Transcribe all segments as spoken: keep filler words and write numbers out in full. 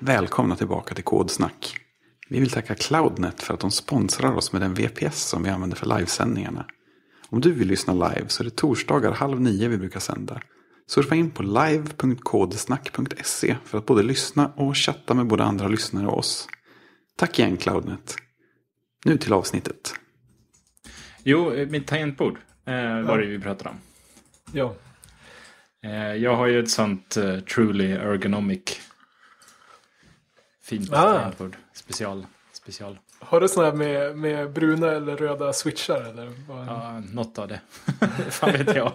Välkomna tillbaka till Kodsnack. Vi vill tacka Cloudnet för att de sponsrar oss med den V P S som vi använder för livesändningarna. Om du vill lyssna live så är det torsdagar halv nio vi brukar sända. Surfa in på live punkt kodsnack punkt se för att både lyssna och chatta med både andra lyssnare och oss. Tack igen Cloudnet. Nu till avsnittet. Jo, mitt tangentbord eh, var det vi pratade om. Ja. Eh, jag har ju ett sånt uh, truly ergonomic fint ah. tangentbord. Special. special. Har du sån här med, med bruna eller röda switchar? Eller vad? Ja, något av det. Fan vet jag.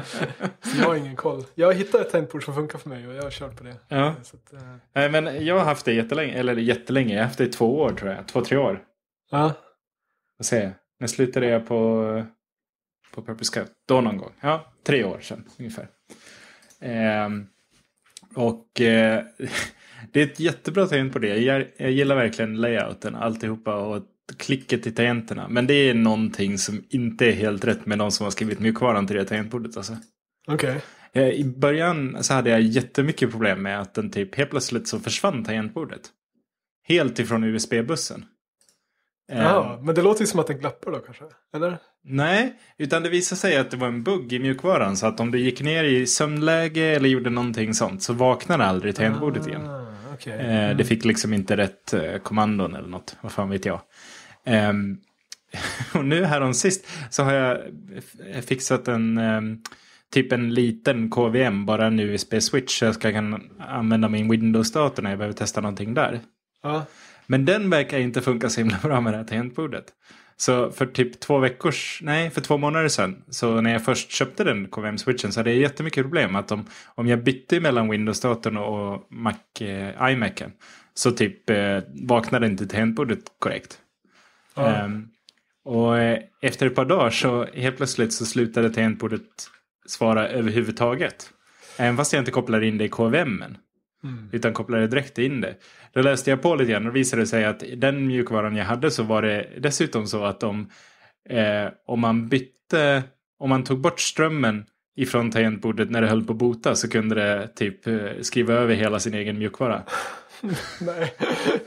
Så jag har ingen koll. Jag har hittat ett tangentbord som funkar för mig och jag har kört på det. Ja. Så att, uh... Nej, men jag har haft det jättelänge. Eller jättelänge. Jag har haft det i två år tror jag. Två, tre år. Ja. Vad säger jag? När slutade jag på, på Purple Scout? Då någon gång. Ja, tre år sedan ungefär. Ehm, och eh, det är ett jättebra tangent på det. Jag, jag gillar verkligen layouten, alltihopa och klicket i tangenterna. Men det är någonting som inte är helt rätt med de som har skrivit mjukvaran till det tangentbordet. Alltså. Okej. Okay. I början så hade jag jättemycket problem med att den typ helt plötsligt så försvann tangentbordet. Helt ifrån U S B-bussen. Ja, um, men det låter ju som att den glappar då kanske, eller? Nej, utan det visade sig att det var en bugg i mjukvaran. Så att om du gick ner i sömnläge eller gjorde någonting sånt så vaknade aldrig tangentbordet igen. Ah, okay. eh, mm. Det fick liksom inte rätt eh, kommandon eller något, vad fan vet jag. eh, Och nu här om sist så har jag f- fixat en eh, typ en liten K V M, bara en U S B-switch. Så jag ska kunna använda min Windows-dator när jag behöver testa någonting där. Ja. Men den verkar inte funka så himla bra med det här tangentbordet. Så för typ två veckors, nej för två månader sedan. Så när jag först köpte den K V M-switchen så hade jag jättemycket problem. Att om, om jag bytte mellan Windows-datorn och Mac, eh, iMacen. Så typ eh, vaknade inte tangentbordet korrekt. Ja. Um, och eh, efter ett par dagar så helt plötsligt så slutade tangentbordet svara överhuvudtaget. Även fast jag inte kopplade in det i K V M-en. Mm. Utan kopplade direkt in det. Då läste jag på lite grann och visade sig att den mjukvaran jag hade så var det dessutom så att om, eh, om man bytte, om man tog bort strömmen ifrån tangentbordet när det höll på att bota så kunde det typ eh, skriva över hela sin egen mjukvara. Nej.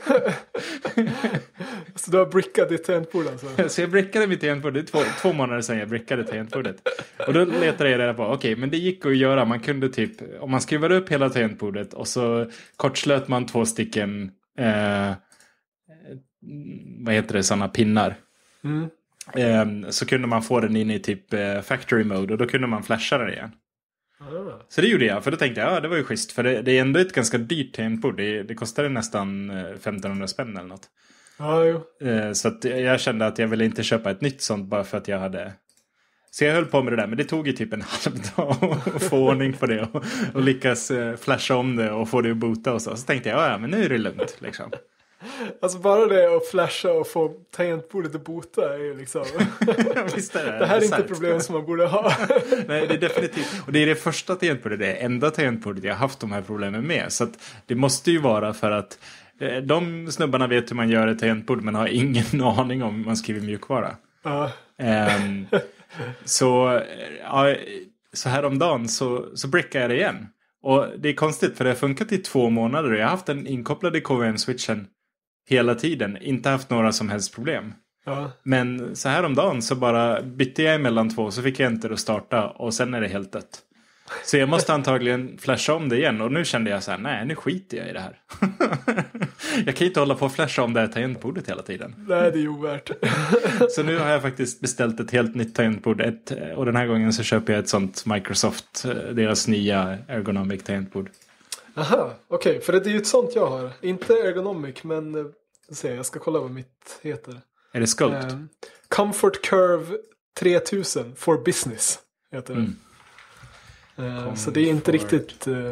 Så du har brickat ditt tangentbord alltså? Så jag brickade mitt tangentbord. Det är två, två månader sedan jag brickade tangentbordet. Och då letade jag reda på, okej, okay, men det gick att göra. Man kunde typ, om man skruvade upp hela tangentbordet och så kortslöt man två stycken, eh, vad heter det, sådana pinnar. Mm. Eh, så kunde man få den in i typ eh, factory mode och då kunde man flasha den igen. Så det gjorde jag, för då tänkte jag, ja det var ju schysst. För det, det är ändå ett ganska dyrt tangentbord. Det, det kostade nästan femtonhundra spänn eller något. Ja, jo. Så att jag kände att jag ville inte köpa ett nytt sånt bara för att jag hade... Så jag höll på med det där, men det tog ju typ en halv dag att få ordning på det. Och, och lyckas flasha om det och få det att bota och så. Så tänkte jag, ja men nu är det lugnt liksom. Alltså bara det att flasha och få tangentbordet att bota är ju liksom... Visst är det. Det här är det inte problem som man borde ha. Nej, det är definitivt. Och det är det första tangentbordet, det är enda tangentbordet jag har haft de här problemen med. Så att det måste ju vara för att de snubbarna vet hur man gör ett tangentbord men har ingen aning om hur man skriver mjukvara. Ja. Um, så, ja, så här om dagen så, så brickar jag det igen. Och det är konstigt för det har funkat i två månader och jag har haft den inkopplad i K V M-switchen hela tiden. Inte haft några som helst problem. Ja. Men så här om dagen så bara bytte jag emellan två så fick jag inte att starta och sen är det helt dött. Så jag måste antagligen flasha om det igen. Och nu kände jag så här, nej nu skiter jag i det här. Jag kan inte hålla på och flasha om det här tangentbordet hela tiden. Nej, det är ovärt. Så nu har jag faktiskt beställt ett helt nytt tangentbord. Ett, och den här gången så köper jag ett sånt Microsoft, deras nya ergonomic tangentbord. Aha, okej. Okay. För det är ju ett sånt jag har. Inte ergonomic, men se, jag ska kolla vad mitt heter. Är det Sculpt? Um, Comfort Curve tre tusen for business heter det. Mm. Uh, så det är inte riktigt uh,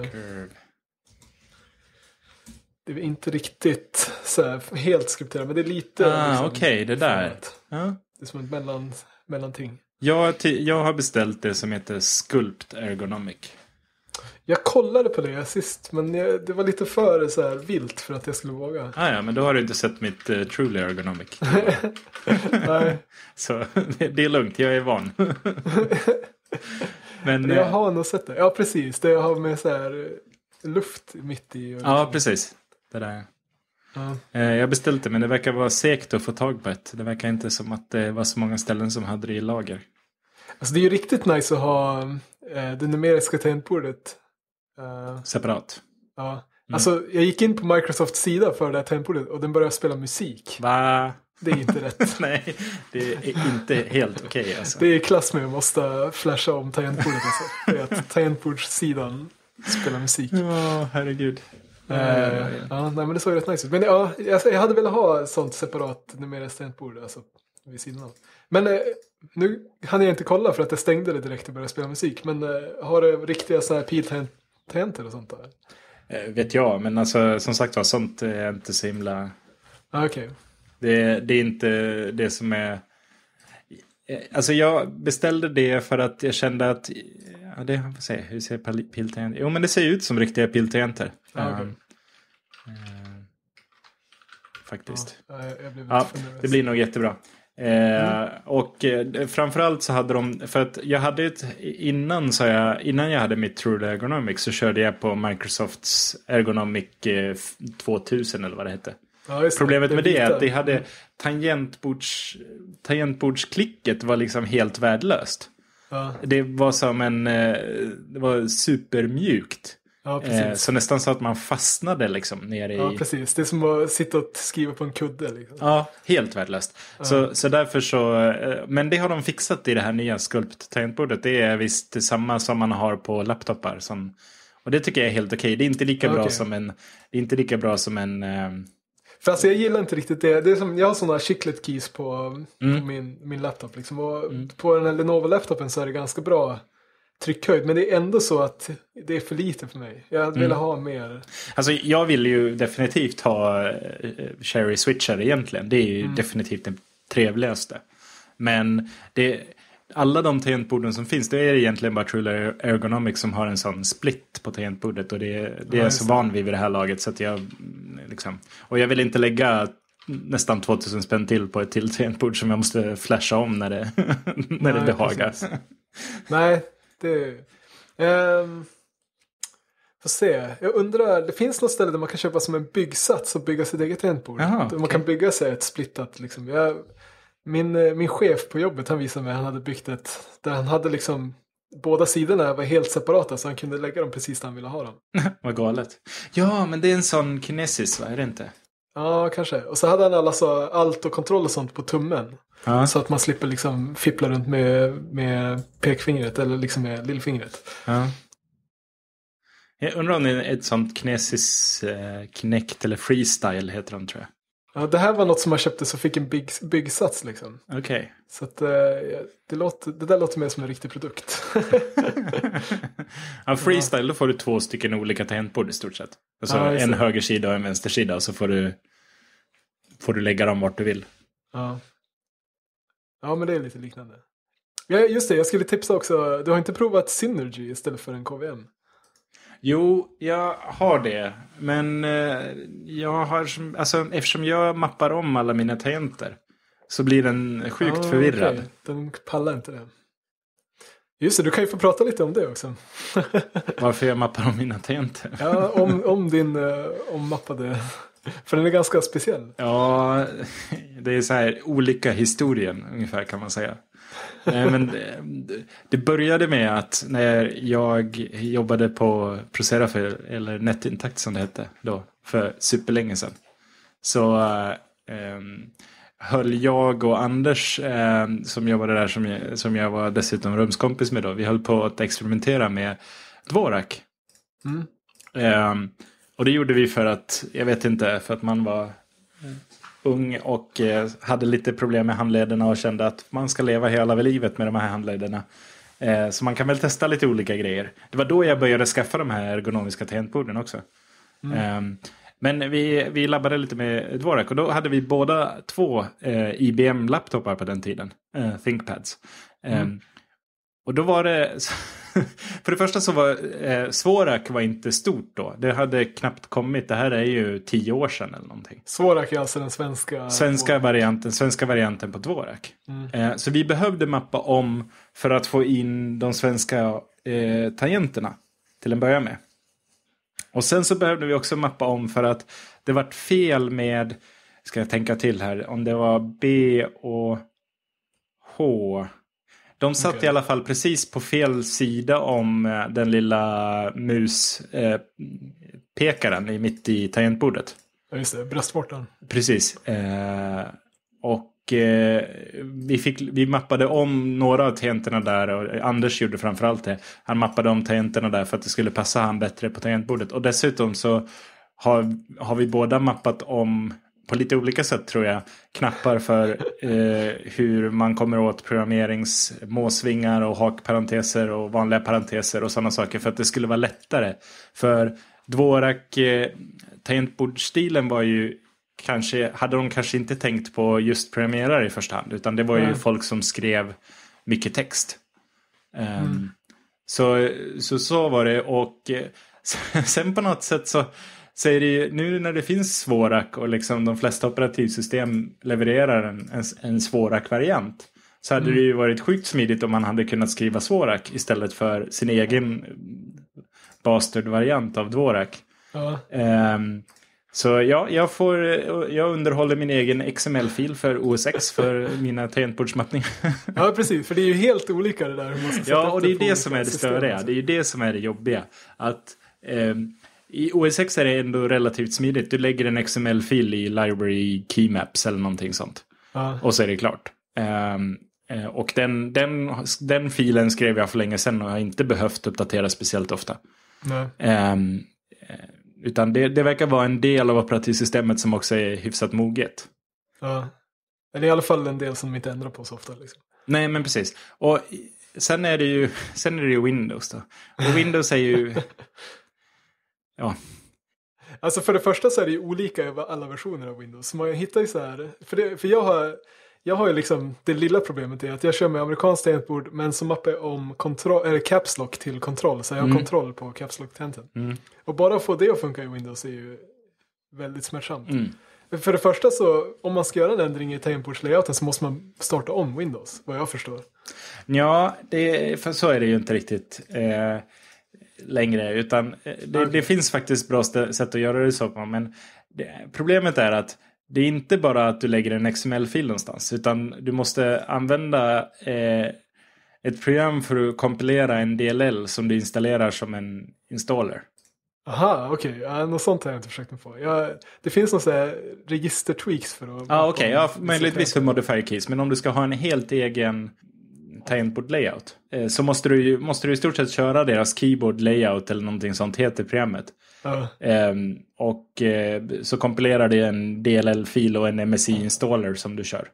det är inte riktigt så här, helt skripterat, men det är lite ah, liksom, okej, okay, det där ja. Det är som ett mellan, mellanting. Jag, t- jag har beställt det som heter Sculpt Ergonomic. Jag kollade på det sist, men jag, det var lite för så här vilt för att jag skulle våga. Ah, ja, men då har du inte sett mitt uh, Truly Ergonomic. Nej. Så det, det är lugnt, jag är van. Men, jag har nog sett det. Ja, precis. Det har med så här luft mitt i. Och ja, precis. det där. Ja. Eh, jag beställde men det verkar vara segt att få tag på ett. Det verkar inte som att det var så många ställen som hade det i lager. Alltså det är ju riktigt nice att ha eh, det numeriska tangentbordet. Uh, Separat. Ja. Mm. Alltså jag gick in på Microsofts sida för det här tangentbordet och den började spela musik. Va? Det är inte rätt. Nej, det är inte helt okej okay, alltså. Det är i klass med att måste flasha om tangentbordet alltså. Det är att tangentbordssidan spelar musik. Ja, oh, herregud. Uh, ja, ja, nej men det såg rätt nice ut. Men ja, jag, jag hade velat ha ett sånt separat numeriskt tangentbord alltså vid sidan av. Men eh, nu hann jag inte kolla för att det stängde det direkt och började spela musik. Men eh, har det riktiga så här piltangenter och sånt där? Eh, vet jag, men alltså som sagt var, sånt är inte så himla... Ah, okej. Okay. Det, det är inte det som är... Alltså jag beställde det för att jag kände att... Ja, det får se. Hur ser piltangenter? Jo, men det ser ut som riktiga piltangenter. Ah, okay. um, uh, faktiskt. Ja, jag blev ja, det blir nog jättebra. Eh, mm. Och eh, framförallt så hade de... För att jag hade ett... Innan, så jag, innan jag hade mitt True Ergonomics så körde jag på Microsofts Ergonomic eh, tvåtusen eller vad det hette. Ja, problemet med det är att det hade tangentbords, tangentbordsklicket var liksom helt värdelöst. Ja. Det var som en det var supermjukt. Ja, precis. Så nästan så att man fastnade liksom nere i... Ja, precis. Det är som att sitta och skriva på en kudde. Liksom. Ja, helt värdelöst. Ja. Så, så därför så... Men det har de fixat i det här nya Sculpt-tangentbordet. Det är visst samma som man har på laptopar. Som, och det tycker jag är helt okej. Det är inte lika bra okay. som en... Det är inte lika bra som en... För alltså jag gillar inte riktigt det. Det är som, jag har sådana chiclet keys på, mm. på min, min laptop. Liksom. Och mm. på den här Lenovo-laptopen så är det ganska bra tryckhöjd. Men det är ändå så att det är för lite för mig. Jag vill mm. ha mer. Alltså jag vill ju definitivt ha Cherry Switcher egentligen. Det är ju mm. definitivt det trevligaste. Men det... Alla de tangentborden som finns, det är egentligen bara True Ergonomics som har en sån split på tangentbordet. Och det, det är jag så van vid vid det här laget. Så att jag, liksom, och jag vill inte lägga nästan tvåtusen spänn till på ett till tangentbord som jag måste flasha om när det, när Nej, det behagar. Precis. Nej, det... Um, får se. Jag undrar, det finns något ställe där man kan köpa som en byggsats och bygga sitt eget tangentbord. Aha, okay. Man kan bygga sig ett splittat liksom. Jag... Min, min chef på jobbet, han visade mig att han hade byggt ett där han hade liksom båda sidorna var helt separata så han kunde lägga dem precis där han ville ha dem. Vad galet. Ja, men det är en sån kinesis, va? Är det inte? Ja, kanske. Och så hade han alla så, allt och kontroll och sånt på tummen. Ja. Så att man slipper liksom fippla runt med, med pekfingret eller liksom med lillfingret. Ja. Jag undrar om det är ett sånt kinesis eh, Kinect eller Freestyle heter de, tror jag. Ja, det här var något som man köpte så fick en bygg, byggsats liksom. Okej. Okay. Så att eh, det, låter, det där låter mer som en riktig produkt. Ja, Freestyle, då får du två stycken olika tangentbord i stort sett. Alltså ja, en högersida och en vänstersida och så får du, får du lägga dem vart du vill. Ja. Ja, men det är lite liknande. Ja, just det, jag skulle tipsa också. Du har inte provat Synergy istället för en K V M? Jo, jag har det. Men eh, jag har, alltså, eftersom jag mappar om alla mina tangenter så blir den sjukt ah, förvirrad. Okay. Den pallar inte det. Just det, du kan ju få prata lite om det också. Varför jag mappar om mina tangenter? Ja, om, om din uh, ommappade... För den är ganska speciell. Ja, det är så här olika historien ungefär kan man säga. Men det började med att när jag jobbade på Procera för, eller NetIntakt som det hette då, för superlänge sedan. Så eh, höll jag och Anders eh, som jobbade där som jag, som jag var dessutom rumskompis med då. Vi höll på att experimentera med Dvorak. Mm. Eh, och det gjorde vi för att, jag vet inte, för att man var... Mm. ung och eh, hade lite problem med handlederna och kände att man ska leva hela livet med de här handlederna. Eh, så man kan väl testa lite olika grejer. Det var då jag började skaffa de här ergonomiska tangentborden också. Mm. Eh, men vi, vi labbade lite med Dvorak och då hade vi båda två eh, I B M-laptopar på den tiden. Eh, ThinkPads. Eh, mm. Och då var det... För det första så var eh, Dvorak var inte stort då. Det hade knappt kommit. Det här är ju tio år sedan eller någonting. Dvorak är alltså den svenska... Svenska varianten, svenska varianten på Dvorak. Mm. Eh, så vi behövde mappa om för att få in de svenska eh, tangenterna till en början med. Och sen så behövde vi också mappa om för att det vart fel med, ska jag tänka till här, om det var B och H. De satt okay. i alla fall precis på fel sida om den lilla muspekaren i mitt i tangentbordet. Ja, just det, bröstvorten. Precis. Eh, och eh, vi, fick, vi mappade om några av tangenterna där, och Anders gjorde framförallt det. Han mappade om tangenterna där för att det skulle passa han bättre på tangentbordet. Och dessutom så har, har vi båda mappat om på lite olika sätt, tror jag, knappar för eh, hur man kommer åt programmeringsmåsvingar och hakparenteser och vanliga parenteser och sådana saker, för att det skulle vara lättare. För Dvorak eh, tangentbordsstilen var ju kanske, hade de kanske inte tänkt på just programmerare i första hand, utan det var ju mm. folk som skrev mycket text. Um, mm. så, så så var det, och eh, sen på något sätt så Så är det ju, nu när det finns Dvorak och liksom de flesta operativsystem levererar en, en, en Dvorak-variant, så hade mm. det ju varit sjukt smidigt om man hade kunnat skriva Dvorak istället för sin egen bastard-variant av Dvorak. Ja. Um, så ja, jag, får, jag underhåller min egen X M L-fil för O S X för mina tangentbordsmappningar. Ja, precis. För det är ju helt olika det där. Hur man ska ja, och det är det som är det störiga. Det är ju det som är det jobbiga. Att... Um, i O S X är det ändå relativt smidigt. Du lägger en X M L-fil i library keymaps eller någonting sånt. Ja. Och så är det klart. Um, uh, och den, den, den filen skrev jag för länge sedan och har inte behövt uppdatera speciellt ofta. Um, utan det, det verkar vara en del av operativsystemet som också är hyfsat moget. Ja. Eller i alla fall en del som de inte ändrar på så ofta. Liksom. Nej, men precis. Och sen är det ju, sen är det ju Windows då. Och Windows är ju... Ja. Alltså för det första så är det ju olika över alla versioner av Windows. Så man hittar ju så här, för, det, för jag har jag har ju liksom, det lilla problemet är att jag kör med amerikanskt tangentbord, men så mappar jag om kontroll, eller caps lock till kontroll, så jag har mm. kontroll på caps lock tangenten. Mm. Och bara att få det att funka i Windows är ju väldigt smärtsamt. Mm. För det första så, om man ska göra en ändring i tangentbordslayouten så måste man starta om Windows, vad jag förstår. Ja, det, för så är det ju inte riktigt eh, längre, utan det, det finns faktiskt bra sätt att göra det så på, men det, problemet är att det är inte bara att du lägger en X M L-fil någonstans, utan du måste använda eh, ett program för att kompilera en D L L som du installerar som en installer. Aha, okej. Okay. Ja, något sånt har jag inte försökt mig på. Jag, det finns några så här register-tweaks för att... Ah, okej, okay. Ja, möjligtvis för modifier keys. Men om du ska ha en helt egen tangentbord layout eh, så måste du, ju, måste du i stort sett köra deras keyboard layout eller någonting sånt heter programmet. Uh. Eh, och eh, så kompilerar det en D L L-fil och en M S I-installer som du kör.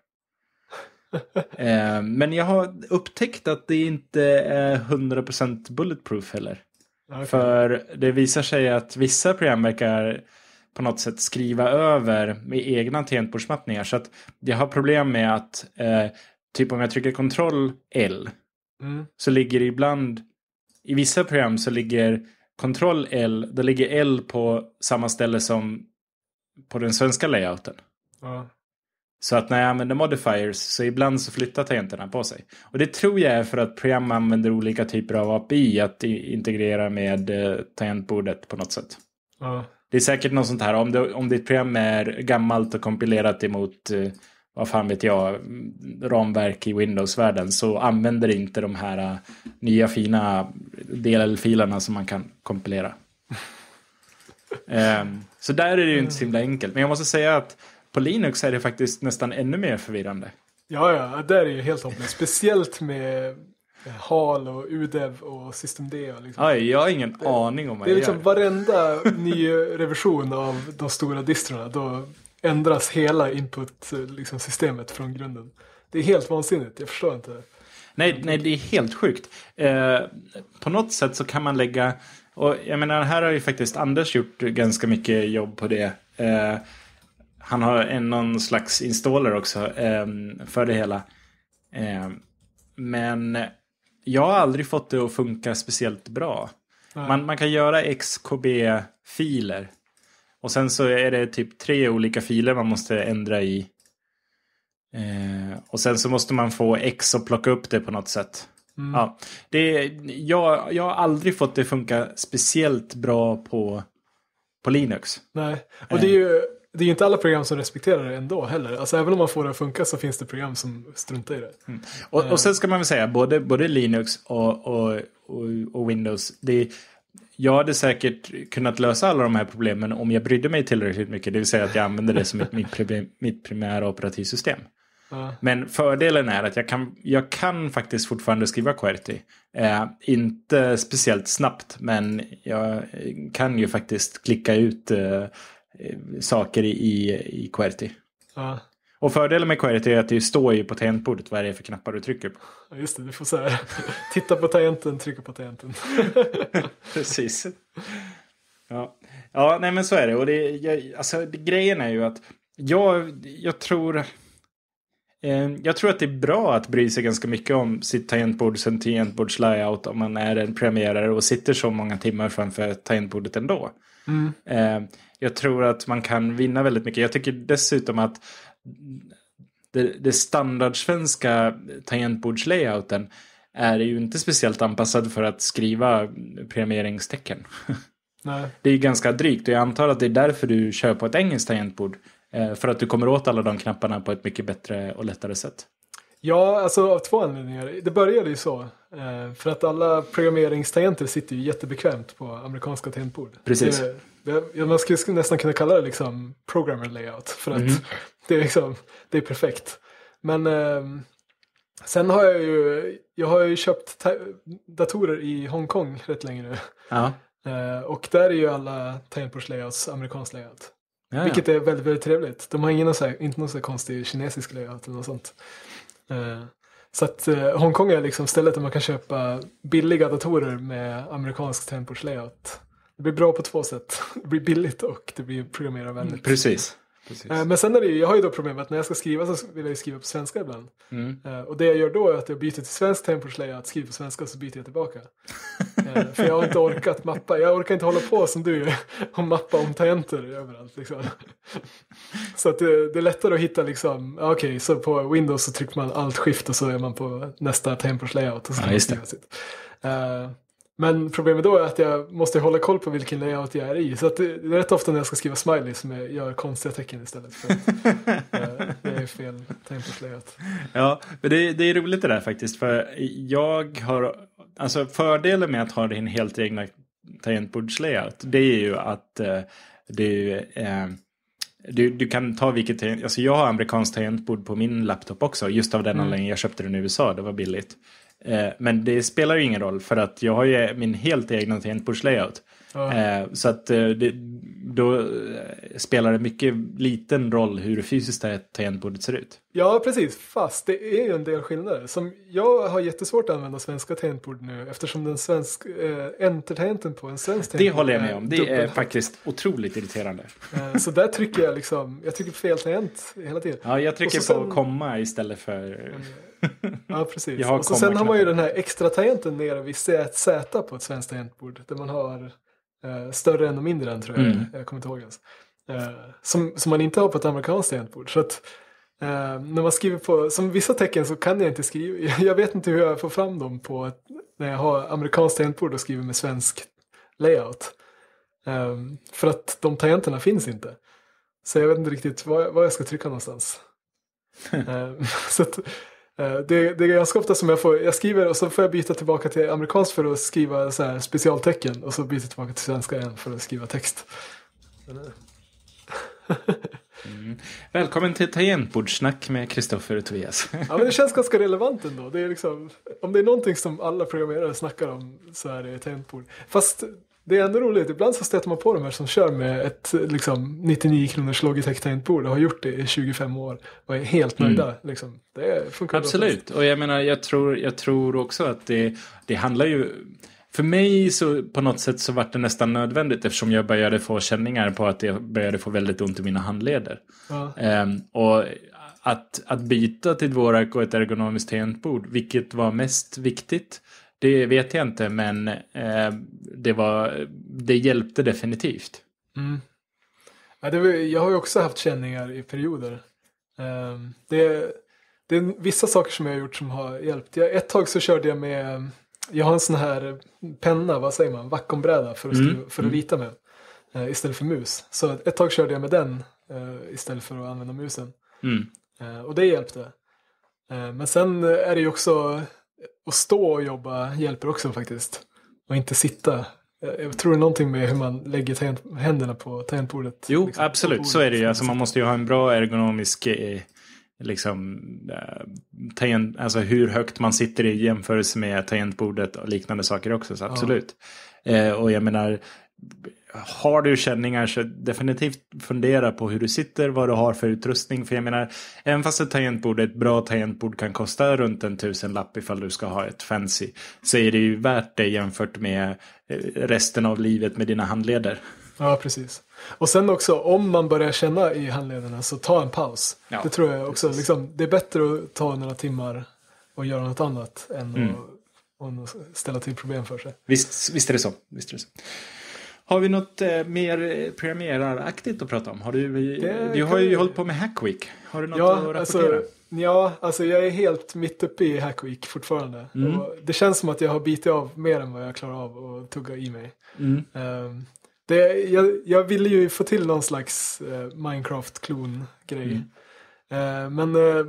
eh, men jag har upptäckt att det inte är hundra procent bulletproof heller. Okay. För det visar sig att vissa program verkar på något sätt skriva över med egna tangentbordsmappningar. Så att jag har problem med att eh, typ om jag trycker kontroll L mm. så ligger det ibland i vissa program så ligger kontroll L, då ligger L på samma ställe som på den svenska layouten. Ja. Så att när jag använder modifiers så ibland så flyttar tangenterna på sig. Och det tror jag är för att program använder olika typer av A P I att integrera med eh, tangentbordet på något sätt. Ja. Det är säkert något sånt här. Om, det, om ditt program är gammalt och kompilerat emot, eh, vad fan vet jag, ramverk i Windows-världen, så använder det inte de här uh, nya fina D L L-filerna som man kan kompilera. um, så där är det ju inte så himla enkelt. Men jag måste säga att på Linux är det faktiskt nästan ännu mer förvirrande. Ja, ja, där är ju helt hopplöst. Speciellt med H A L och U D E V och systemd. Liksom. Aj, jag har ingen det, aning om vad det är jag liksom gör. Varenda ny revision av de stora distrorna, då ändras hela input-systemet liksom, från grunden. Det är helt vansinnigt, jag förstår inte. Nej, nej det är helt sjukt. Eh, på något sätt så kan man lägga... Och jag menar, här har ju faktiskt Anders gjort ganska mycket jobb på det. Eh, han har en någon slags installer också eh, för det hela. Eh, men jag har aldrig fått det att funka speciellt bra. Man, man kan göra X K B-filer. Och sen så är det typ tre olika filer man måste ändra i. Eh, och sen så måste man få X och plocka upp det på något sätt. Mm. Ja, det, jag, jag har aldrig fått det funka speciellt bra på på Linux. Nej, och det är ju, det är ju inte alla program som respekterar det ändå heller. Alltså även om man får det att funka så finns det program som struntar i det. Mm. Och, och sen ska man väl säga, både, både Linux och, och, och, och Windows, det är, jag hade säkert kunnat lösa alla de här problemen om jag brydde mig tillräckligt mycket. Det vill säga att jag använder det som ett, mitt, mitt primära operativsystem. Ja. Men fördelen är att jag kan, jag kan faktiskt fortfarande skriva QWERTY. Eh, inte speciellt snabbt, men jag kan ju faktiskt klicka ut eh, saker i, i QWERTY. Ja. Och fördelen med QWERTY är att det står ju på tangentbordet vad det är för knappar du trycker på. Ja, just det, du får så här, titta på tangenten, trycka på tangenten. Precis. Ja. Ja, nej men så är det. Och det, jag, alltså, det, grejen är ju att jag, jag tror... Jag tror att det är bra att bry sig ganska mycket om sitt tangentbord, sin tangentbords layout om man är en programmerare och sitter så många timmar framför tangentbordet ändå. Mm. Jag tror att man kan vinna väldigt mycket. Jag tycker dessutom att det, det standardsvenska tangentbordslayouten är ju inte speciellt anpassad för att skriva programmeringstecken. Nej. Det är ganska drygt och jag antar att det är därför du kör på ett engelskt tangentbord. För att du kommer åt alla de knapparna på ett mycket bättre och lättare sätt. Ja, alltså av två anledningar. Det började ju så. För att alla programmeringstangenter sitter ju jättebekvämt på amerikanska tangentbord. Precis. Det, det, man skulle nästan kunna kalla det liksom programmer layout. För att mm. det, är liksom, det är perfekt. Men eh, sen har jag ju, jag har ju köpt ta- datorer i Hongkong rätt länge nu. Ja. Eh, och där är ju alla tangentbordslayouts amerikansk layout. Ja, vilket är väldigt, väldigt trevligt. De har ingen så här, inte någon så här konstig kinesisk layout eller något sånt. Uh, så att uh, Hongkong är liksom stället där man kan köpa billiga datorer med amerikansk tangentbordslayout. Det blir bra på två sätt. Det blir billigt och det blir programmerarvänligt. Mm, precis. Precis. Uh, men sen är det ju, jag har ju då problemet att när jag ska skriva så vill jag ju skriva på svenska ibland. Mm. Uh, och det jag gör då är att jag byter till svensk tangentbordslayout, skriver på svenska och så byter jag tillbaka. uh, för jag har inte orkat mappa, jag orkar inte hålla på som du och mappa om tangenter överallt liksom. Så att det, det är lättare att hitta liksom, okej, okay, så på Windows så trycker man alt skift och så är man på nästa tangentbordslayout och så ja, just det. Sitt. Uh, Men problemet då är att jag måste hålla koll på vilken layout jag är i. Så att det är rätt ofta när jag ska skriva smiley som jag gör konstiga tecken istället. För att det är fel tangentbordslayout. Ja, men det, det är roligt det där faktiskt. För jag har, alltså fördelen med att ha din helt egna tangentbordslayout, det är ju att uh, du, uh, du, du kan ta vilket, alltså jag har amerikanskt tangentbord på min laptop också. Just av den mm. anledningen jag köpte den i U S A, det var billigt. Men det spelar ju ingen roll för att jag har ju min helt egna tangentbordslayout. Ja. Så att det, då spelar det mycket liten roll hur fysiskt tangentbordet ser ut. Ja, precis. Fast det är ju en del skillnader. Som jag har jättesvårt att använda svenska tangentbord nu eftersom den svenska äh, enter-tangenten på en svensk tangentbord. Det håller jag med om. Det är faktiskt otroligt irriterande. Så där trycker jag liksom, jag trycker fel tangent hela tiden. Ja, jag trycker på sen, komma istället för... Ja, precis. Och så sen har man ju den här extra tangenten nere vid C ett Z på ett svenskt tangentbord. Där man har eh, större än och mindre än tror jag. Mm. Jag kommer inte ihåg ens. Eh, som, som man inte har på ett amerikanskt tangentbord. Så att eh, när man skriver på, som vissa tecken så kan jag inte skriva. Jag vet inte hur jag får fram dem på ett, när jag har amerikanskt tangentbord och skriver med svensk layout. Eh, för att de tangenterna finns inte. Så jag vet inte riktigt vad, vad jag ska trycka någonstans. eh, så att Det, det är ganska ofta som jag får, jag skriver och så får jag byta tillbaka till amerikanskt för att skriva så här specialtecken och så byter jag tillbaka till svenska igen för att skriva text. Mm. Välkommen till tangentbordssnack med Kristoffer och Tobias. Ja, men det känns ganska relevant ändå. Det är liksom, om det är någonting som alla programmerare snackar om så är det tangentbord. Fast det är ändå roligt. Ibland så stöter man på de här som kör med ett liksom, nittionio kronors Logitech-tangentbord och har gjort det i tjugofem år och är helt nöjda. Mm. Liksom. Det funkar. Absolut. Och jag menar, jag tror, jag tror också att det, det handlar ju... För mig så på något sätt så var det nästan nödvändigt eftersom jag började få känningar på att jag började få väldigt ont i mina handleder. Ja. Um, och att, att byta till dvorak och ett ergonomiskt tangentbord, vilket var mest viktigt, det vet jag inte, men eh, det, var, det hjälpte definitivt. Mm. Ja, det var, jag har ju också haft känningar i perioder. Um, det, det är vissa saker som jag har gjort som har hjälpt. Jag, ett tag så körde jag med, jag har en sån här penna, vad säger man, vackombräda för att, skriva, mm. för att rita med. eh, istället för mus. Så ett tag körde jag med den eh, istället för att använda musen. Mm. Eh, och det hjälpte. Eh, men sen är det ju också att stå och jobba hjälper också faktiskt. Och inte sitta. Jag tror det är någonting med hur man lägger tangent- händerna på tangentbordet. Jo, liksom, absolut. Så är det ju. Alltså, man måste ju ha en bra ergonomisk eh, liksom, eh, tangent, alltså hur högt man sitter i jämförelse med tangentbordet och liknande saker också. Så absolut. Ja. Eh, och jag menar, har du känningar så definitivt fundera på hur du sitter, vad du har för utrustning. För jag menar, även fast ett tangentbord, ett bra tangentbord kan kosta runt en tusen lapp ifall du ska ha ett fancy, så är det ju värt det jämfört med resten av livet med dina handleder. Ja, precis. Och sen också, om man börjar känna i handlederna så ta en paus. Ja, det tror jag också. Liksom, det är bättre att ta några timmar och göra något annat än mm. att, att ställa till problem för sig. Visst, visst är det så. Visst är det så. Har vi något eh, mer premiäraraktigt att prata om? Har du det du har ju vi... hållit på med Hack Week. Har du något ja, att rapportera? Alltså, ja, alltså jag är helt mitt uppe i Hack Week fortfarande. Mm. Och det känns som att jag har bitit av mer än vad jag klarar av att tugga i mig. Mm. Um, det, jag, jag ville ju få till någon slags uh, Minecraft-klon-grej. Mm. Uh, men uh,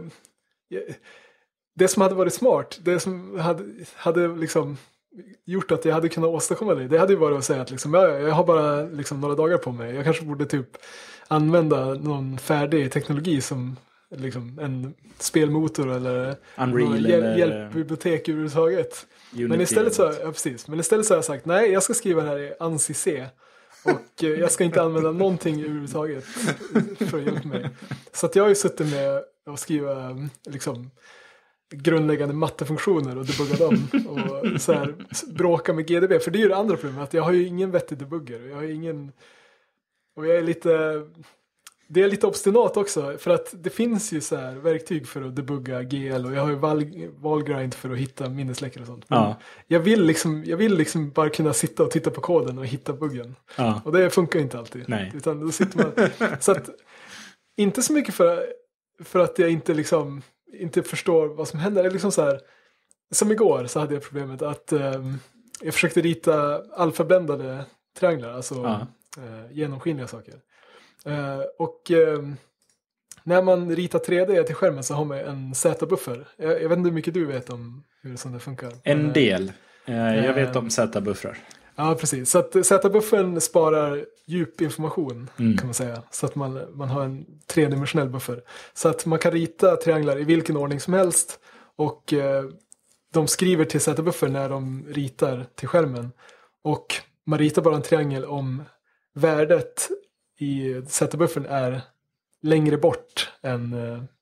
det som hade varit smart, det som hade, hade liksom... gjort att jag hade kunnat åstadkomma det. Det hade ju varit att säga att liksom, jag, jag har bara liksom några dagar på mig. Jag kanske borde typ använda någon färdig teknologi som liksom en spelmotor eller Unreal hjäl- eller hjälpbibliotek överhuvudtaget. Unity. Men istället så, ja, precis. Men istället så har jag sagt nej, jag ska skriva det här i ANSI C. Och jag ska inte använda någonting överhuvudtaget för att hjälpa mig. Så att jag har ju suttit med att skriva liksom grundläggande mattefunktioner och debugga dem och så här bråka med G D B, för det är ju det andra problemet, att jag har ju ingen vettig debugger, jag har ingen, och jag är lite, det är lite obstinat också, för att det finns ju så här verktyg för att debugga G L och jag har ju val, valgrind för att hitta minnesläckor och sånt. Men ja. jag vill liksom jag vill liksom bara kunna sitta och titta på koden och hitta buggen. Ja. Och det funkar inte alltid. Nej. Utan då sitter man så att inte så mycket för för att jag inte liksom inte förstår vad som händer. Det är liksom så här, som igår så hade jag problemet att um, jag försökte rita alfabländade trianglar, alltså ja. uh, genomskinliga saker. Uh, och um, när man ritar tre D till skärmen så har man en Z-buffer. Jag, jag vet inte hur mycket du vet om hur sånt funkar. En Men, del. Uh, jag vet om Z-buffrar. Ja, precis. Så att Z-buffern sparar djup information mm. kan man säga. Så att man, man har en tredimensionell buffer. Så att man kan rita trianglar i vilken ordning som helst. Och eh, de skriver till Z-buffern när de ritar till skärmen. Och man ritar bara en triangel om värdet i Z-buffern är längre bort än,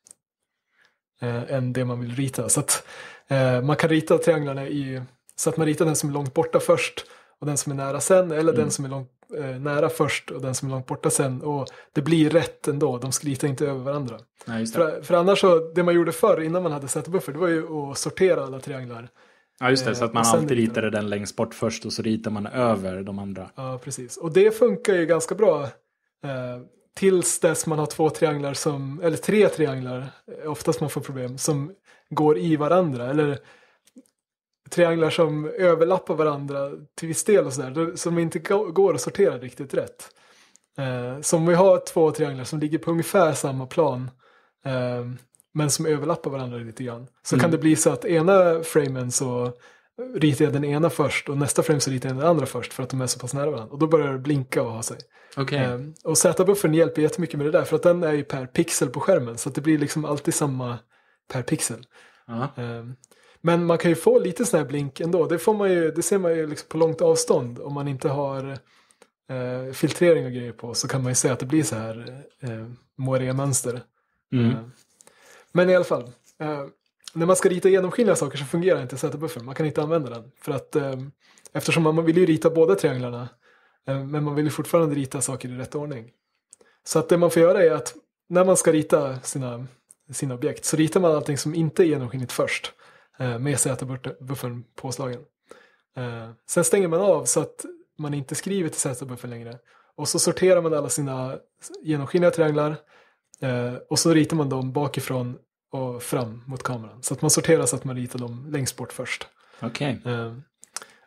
eh, än det man vill rita. Så att eh, man kan rita trianglarna i, så att man ritar den som är långt borta först och den som är nära sen, eller mm. den som är långt, eh, nära först och den som är långt borta sen. Och det blir rätt ändå, de skritar inte över varandra. Ja, just det. För, för annars så, det man gjorde förr innan man hade Z-buffer, det var ju att sortera alla trianglar. Ja just det, så att man eh, alltid ritade den längst bort först och så ritar man över de andra. Ja, precis. Och det funkar ju ganska bra eh, tills dess man har två trianglar som, eller tre trianglar, oftast man får problem, som går i varandra. Eller trianglar som överlappar varandra till viss del och sådär, som inte går att sortera riktigt rätt. Eh, som vi har två trianglar som ligger på ungefär samma plan, eh, men som överlappar varandra lite grann. Så mm. kan det bli så att ena framen så ritar jag den ena först och nästa frame så ritar jag den andra först för att de är så pass nära varandra. Och då börjar det blinka och ha sig. Okay. Eh, och Z-buffern hjälper jättemycket med det där, för att den är ju per pixel på skärmen, så att det blir liksom alltid samma per pixel. Uh-huh. Eh, Men man kan ju få lite sån här blink ändå. Det, får man ju, det ser man ju liksom på långt avstånd. Om man inte har eh, filtrering och grejer på, så kan man ju se att det blir så här eh, måriga mönster. Mm. Eh, men i alla fall, eh, när man ska rita genomskinliga saker så fungerar inte Z-buffern. Man kan inte använda den. För att, eh, eftersom man, man vill ju rita båda trianglarna, eh, men man vill ju fortfarande rita saker i rätt ordning. Så att det man får göra är att när man ska rita sina, sina objekt, så ritar man allting som inte är genomskinligt först. Med Z-buffern påslagen. Sen stänger man av så att man inte skriver till Z-buffern längre. Och så sorterar man alla sina genomskinliga trianglar. Och så ritar man dem bakifrån och fram mot kameran. Så att man sorterar så att man ritar dem längst bort först. Okej. Okay.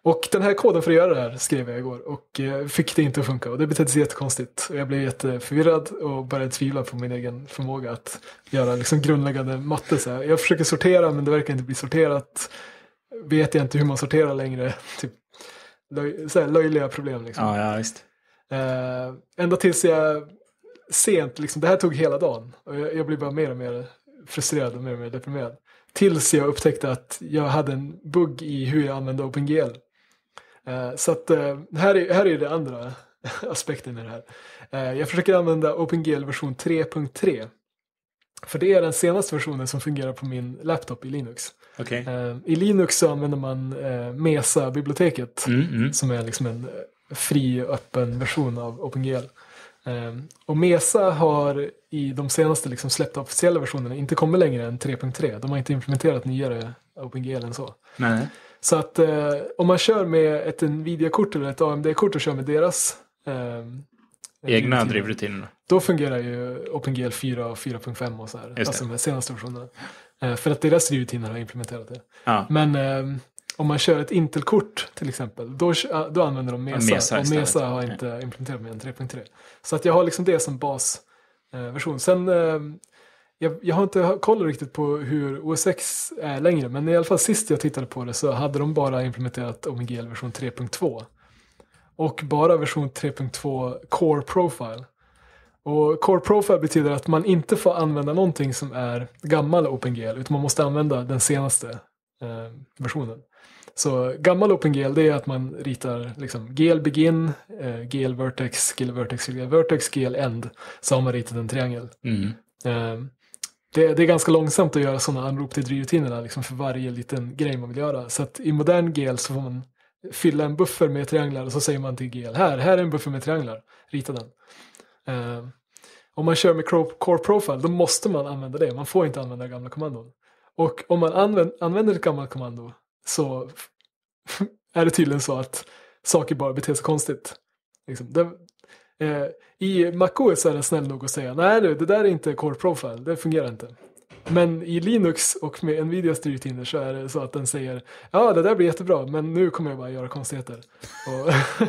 Och den här koden för att göra det här skrev jag igår och eh, fick det inte att funka. Och det betedde sig jättekonstigt. Och jag blev jätteförvirrad och började tvivla på min egen förmåga att göra liksom grundläggande matte. Så här. Jag försöker sortera men det verkar inte bli sorterat. Vet jag inte hur man sorterar längre. Typ löj, så här, löjliga problem liksom. Ja, ja, visst. Eh, ända tills jag sent, liksom, det här tog hela dagen. Och jag, jag blev bara mer och mer frustrerad och mer och mer deprimerad. Tills jag upptäckte att jag hade en bugg i hur jag använde OpenGL. Uh, så att uh, här, är, här är det andra aspekten i det här. Uh, jag försöker använda OpenGL version tre punkt tre. För det är den senaste versionen som fungerar på min laptop i Linux. Okay. Uh, I Linux så använder man uh, Mesa-biblioteket. Mm, mm. Som är liksom en fri öppen version av OpenGL. Uh, och Mesa har i de senaste liksom släppta officiella versionerna inte kommit längre än tre punkt tre. De har inte implementerat nyare OpenGL än så. Nej. Så att eh, om man kör med ett Nvidia-kort eller ett A M D-kort och kör med deras eh, egna drivrutiner, då fungerar ju OpenGL fyra och fyra punkt fem och så här. Alltså de senaste versionerna. Eh, för att deras drivrutiner har implementerat det. Ja. Men eh, om man kör ett Intel-kort till exempel, då, då använder de Mesa. Mesa och Mesa har inte ja. implementerat med en tre punkt tre. Så att jag har liksom det som basversion. Eh, Sen... Eh, Jag, jag har inte koll riktigt på hur O S X är längre, men i alla fall sist jag tittade på det så hade de bara implementerat OpenGL version tre punkt två. Och bara version tre punkt två Core Profile. Och Core Profile betyder att man inte får använda någonting som är gammal OpenGL, utan man måste använda den senaste eh, versionen. Så gammal OpenGL, det är att man ritar liksom G L Begin, eh, G L Vertex, G L Vertex, G L Vertex, G L End. Så har man ritat en triangel. Mm. Eh, Det, det är ganska långsamt att göra sådana anrop till drivrutinerna liksom för varje liten grej man vill göra. Så att i modern G L så får man fylla en buffer med trianglar och så säger man till G L, här, här är en buffer med trianglar, rita den. Uh, om man kör med Core Profile, då måste man använda det. Man får inte använda gamla kommandon. Och om man använder, använder ett gammalt kommando så är det tydligen så att saker bara beter sig konstigt. Liksom, det, Eh, I MacOS är det snäll nog att säga nej du, det där är inte Core Profile, det fungerar inte. Men i Linux och med Nvidias drivrutiner så är det så att den säger ja, det där blir jättebra, men nu kommer jag bara göra konstigheter. och,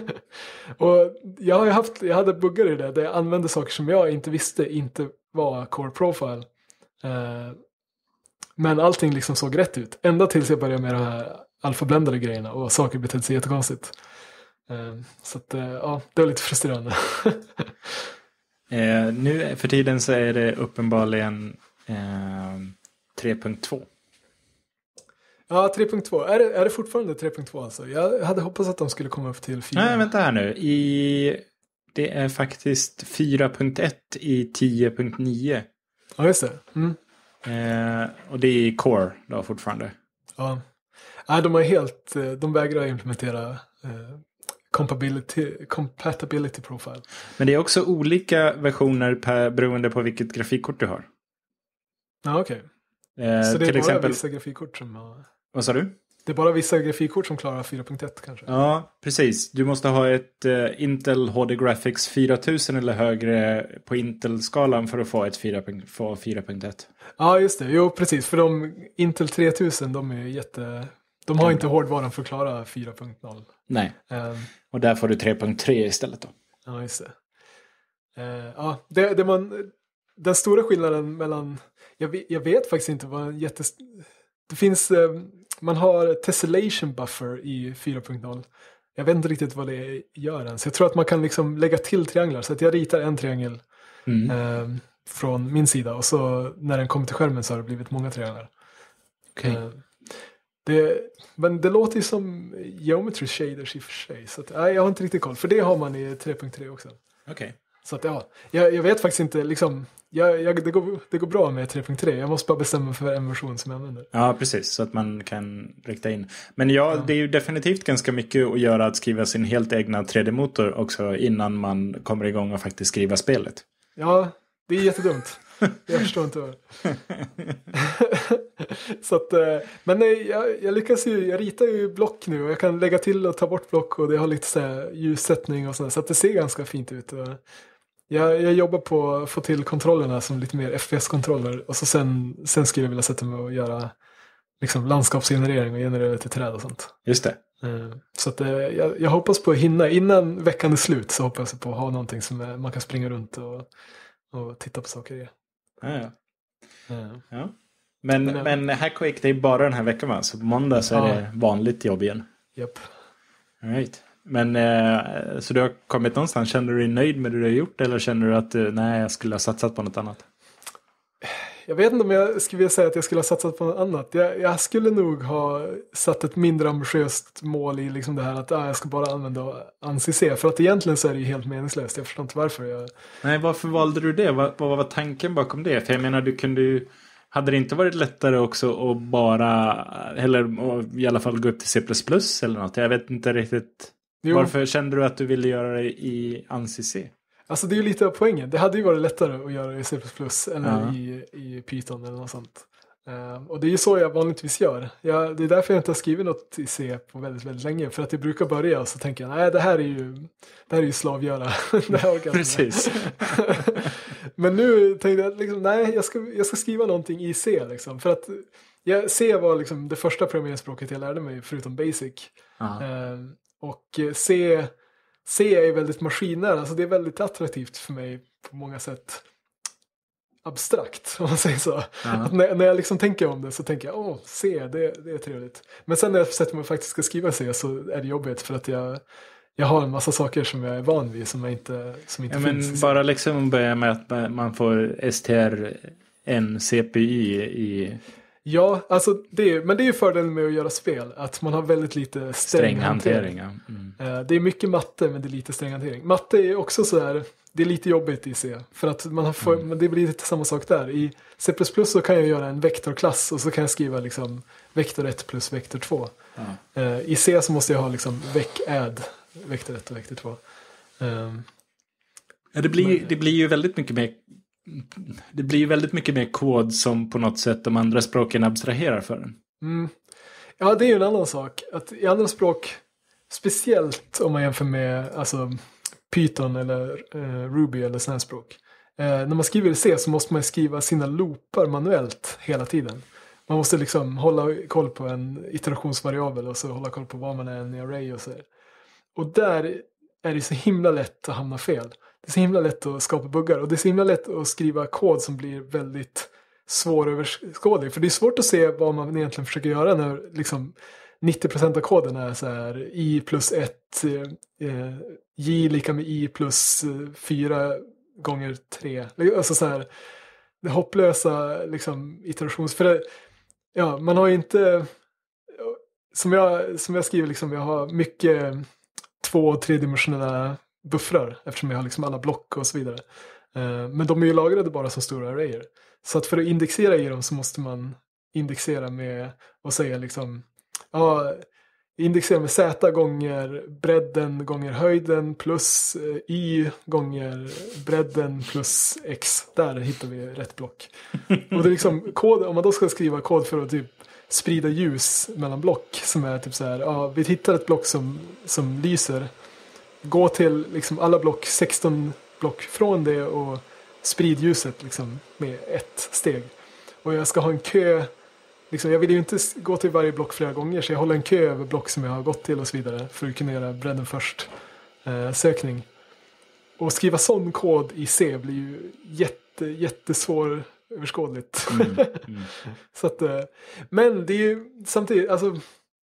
och jag har ju haft, jag hade buggar i det där jag använde saker som jag inte visste inte var Core Profile. Eh, men allting liksom såg rätt ut. Ända tills jag började med de här alfabländade grejerna och saker betedde sig jättekonstigt. Uh, så att, uh, ja, det är lite frustrerande. uh, nu för tiden så är det uppenbarligen uh, tre punkt två. Ja, tre punkt två. Är det, är det fortfarande tre punkt två alltså? Jag hade hoppats att de skulle komma upp till fyra. Nej, vänta här nu. I, det är faktiskt fyra punkt ett i tio punkt nio. Ja, just det. Mm. Uh, och det är Core då fortfarande. Ja. Nej, de har helt, de vägrar implementera uh, Compatibility, compatibility profile. Men det är också olika versioner per, beroende på vilket grafikkort du har. Ja, okej. Okay. Eh, Så det är bara exempel... vissa grafikkort som har... Vad sa du? Det är bara vissa grafikkort som klarar fyra punkt ett kanske. Ja, precis. Du måste ha ett uh, Intel H D Graphics fyra tusen eller högre på Intel-skalan för att få ett fyra punkt ett. Ja, just det. Jo, precis. För de Intel tre tusen, de är jätte... De har inte hårdvaran för att klara fyra punkt noll. Nej. Um, och där får du tre punkt tre istället då. Ja, just det. Uh, ja, det, det man... Den stora skillnaden mellan... Jag vet, jag vet faktiskt inte vad en jätte... Det finns... Um, man har tessellation buffer i fyra punkt noll. Jag vet inte riktigt vad det gör ens. Jag tror att man kan liksom lägga till trianglar. Så att jag ritar en triangel mm. um, från min sida. Och så när den kommer till skärmen så har det blivit många trianglar. Okej. Okay. Uh, Det, men det låter ju som geometry shaders i och för sig. Så att, nej, jag har inte riktigt koll. För det har man i tre punkt tre också. Okej. Okay. Så att ja, jag, jag vet faktiskt inte liksom, jag, jag, det, går, det går bra med tre punkt tre. Jag måste bara bestämma för en version som jag använder. Ja, precis. Så att man kan rikta in. Men ja, ja. Det är ju definitivt ganska mycket att göra att skriva sin helt egna tre D-motor också innan man kommer igång och faktiskt skriva spelet. Ja, det är jättedumt. Jag förstår inte vad. Så att, men nej, jag, jag lyckas ju, jag ritar ju block nu och jag kan lägga till och ta bort block och det har lite så här ljussättning och sådär, så att det ser ganska fint ut. Jag, jag jobbar på att få till kontrollerna som lite mer F P S-kontroller och så sen, sen skulle jag vilja sätta mig och göra liksom landskapsgenerering och generera till träd och sånt. Just det. Så att, jag, jag hoppas på att hinna, innan veckan är slut så hoppas jag på att ha någonting som är, man kan springa runt och, och titta på saker i. Ja, ja. Ja. Ja. Men, men, men Hack Week, det är bara den här veckan, va? Så på måndag så är ja. det vanligt jobb igen. Japp. All right. Men eh, så du har kommit någonstans, känner du dig nöjd med det du har gjort eller känner du att nej, jag skulle ha satsat på något annat? Jag vet inte om jag skulle vilja säga att jag skulle ha satsat på något annat. Jag, jag skulle nog ha satt ett mindre ambitiöst mål i liksom det här att ah, jag ska bara använda ANSI-C. För att egentligen så är det ju helt meningslöst. Jag förstår inte varför jag... Nej, varför valde du det? Vad, vad var tanken bakom det? För jag menar, du kunde ju... Hade det inte varit lättare också att bara... Eller i alla fall gå upp till C plus plus eller något? Jag vet inte riktigt... Jo. Varför kände du att du ville göra det i ANSI-C? Alltså det är ju lite av poängen. Det hade ju varit lättare att göra det i C plus plus eller ja. i, i Python eller något sånt. Uh, och det är ju så jag vanligtvis gör. Jag, det är därför jag inte har skrivit något i C på väldigt, väldigt länge. För att jag brukar börja och så tänker jag, nej det här är ju, det här är ju slavgöra. Det här orkar Precis. Men nu tänkte jag, liksom, nej jag ska, jag ska skriva någonting i C. Liksom, för att jag, C var liksom det första programmeringsspråket jag lärde mig förutom Basic. Uh, och C... C är väldigt maskinära, alltså det är väldigt attraktivt för mig på många sätt. Abstrakt, om man säger så. Uh-huh. Att när, när jag liksom tänker om det så tänker jag, åh, C, det, det är trevligt. Men sen när jag sätter mig faktiskt ska skriva C så är det jobbigt för att jag, jag har en massa saker som jag är van vid som jag inte, som inte ja, finns. Men bara liksom börja med att man får S T R N C P Y i... Ja, alltså det är, men det är ju fördelen med att göra spel. Att man har väldigt lite stränghantering. Sträng mm. Det är mycket matte men det är lite stränghantering. Matte är också så här, det är lite jobbigt i C. För att man har för, mm. men det blir lite samma sak där. I C plus plus så kan jag göra en vektorklass och så kan jag skriva liksom vektor ett plus vektor två. Mm. I C så måste jag ha liksom vec-add, vektor ett och vektor två. Um, ja, det, blir, men, det blir ju väldigt mycket mer det blir ju väldigt mycket mer kod som på något sätt de andra språken abstraherar för den. Mm. Ja, det är ju en annan sak. Att i andra språk, speciellt om man jämför med alltså, Python eller eh, Ruby eller sådana språk. Eh, när man skriver i C så måste man skriva sina loopar manuellt hela tiden. Man måste liksom hålla koll på en iterationsvariabel och så hålla koll på vad man är i array och så. Och där är det så himla lätt att hamna fel. Det är så himla lätt att skapa buggar och det är så himla lätt att skriva kod som blir väldigt svåröverskådlig. För det är svårt att se vad man egentligen försöker göra när liksom nittio procent av koden är så här i plus ett, eh, j lika med i plus fyra gånger tre. Alltså så här, det hopplösa liksom iterations... För det, ja, man har ju inte... Som jag, som jag skriver, liksom, jag har mycket två- och tredimensionella buffrar eftersom jag har liksom alla block och så vidare. Uh, men de är ju lagrade bara som stora arrayer. Så att för att indexera i dem så måste man indexera med och säga liksom ja, indexera med z gånger bredden gånger höjden plus uh, y gånger bredden plus x. Där hittar vi rätt block. Och det är liksom kod, om man då ska skriva kod för att typ sprida ljus mellan block som är typ så här, ja, vi hittar ett block som, som lyser. Gå till liksom alla block, sexton block från det och sprid ljuset liksom med ett steg. Och jag ska ha en kö, liksom, jag vill ju inte gå till varje block flera gånger så jag håller en kö över block som jag har gått till och så vidare för att kunna göra bredden först eh, sökning. Och skriva sån kod i C blir ju jätte, jättesvår överskådligt. Mm, mm, mm. Så att, eh, men det är ju samtidigt, alltså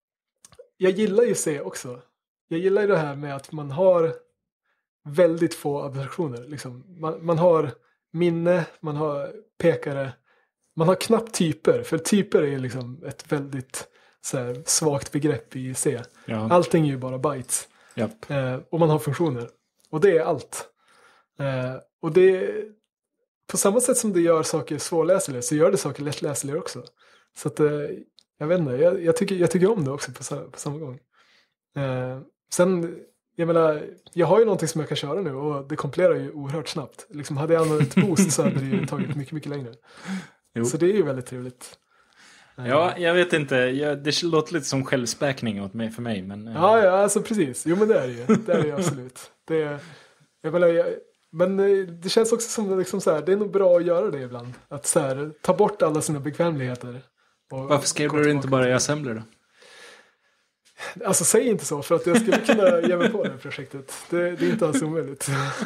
jag gillar ju C också. Jag gillar ju det här med att man har väldigt få abstraktioner. Liksom. Man, man har minne, man har pekare, man har knappt typer. För typer är ju liksom ett väldigt så här, svagt begrepp i C. Ja. Allting är ju bara bytes. Yep. Eh, och man har funktioner. Och det är allt. Eh, och det på samma sätt som det gör saker svårläsliga så gör det saker lättläsliga också. Så att eh, jag vet inte, jag, jag, tycker, jag tycker om det också på, på samma gång. Eh, sen, jag menar, jag har ju någonting som jag kan köra nu och det kompilerar ju oerhört snabbt. Liksom, hade jag använt boost så hade det ju tagit mycket, mycket längre. Jo. Så det är ju väldigt trevligt. Ja, jag vet inte. Jag, det låter lite som självspäkning åt mig, för mig. Men, ja, ja, alltså precis. Jo, men det är det ju. Det är det ju absolut. Det är, jag menar, jag, men det känns också som liksom så här, det är nog bra att göra det ibland. Att så här, ta bort alla sina bekvämligheter. Och varför skrev du inte bara i assembler då? Alltså säg inte så, för att jag skulle kunna ge mig på det projektet. Det, det är inte alls omöjligt.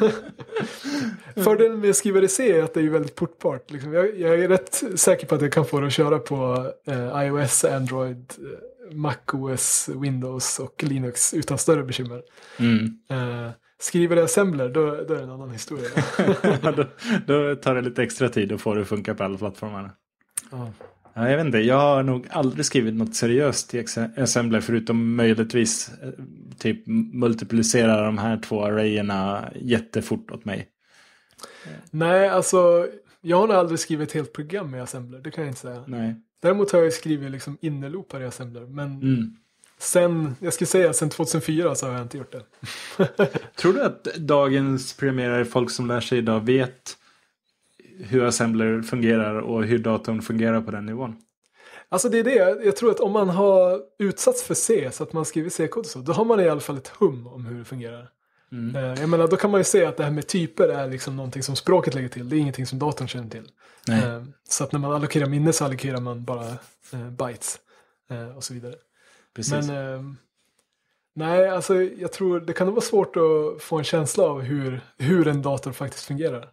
Fördelen med att skriva i C är att det är väldigt portbart. Liksom. Jag, jag är rätt säker på att jag kan få det att köra på eh, iOS, Android, eh, MacOS, Windows och Linux utan större bekymmer. Mm. Eh, skriver i assembler, då, då är det en annan historia. då, då tar det lite extra tid och får det funka på alla plattformarna. Ja. Ja, jag vet inte, jag har nog aldrig skrivit något seriöst i assembler förutom möjligtvis typ multiplicera de här två arrayerna jättefort åt mig. Nej, alltså jag har nog aldrig skrivit ett helt program i assembler, det kan jag inte säga. Nej. Däremot har jag skrivit liksom innerloopar i assembler, men mm. sen, jag skulle säga sen tjugohundrafyra så har jag inte gjort det. Tror du att dagens programmerare, folk som lär sig idag, vet hur assembler fungerar och hur datorn fungerar på den nivån? Alltså det är det, jag tror att om man har utsatts för C så att man skriver C-kod så, då har man i alla fall ett hum om hur det fungerar. Mm. Jag menar, då kan man ju se att det här med typer är liksom någonting som språket lägger till, det är ingenting som datorn känner till. Nej. Så att när man allokerar minne så allokerar man bara bytes och så vidare. Precis. Men nej, alltså jag tror det kan nog vara svårt att få en känsla av hur, hur en dator faktiskt fungerar.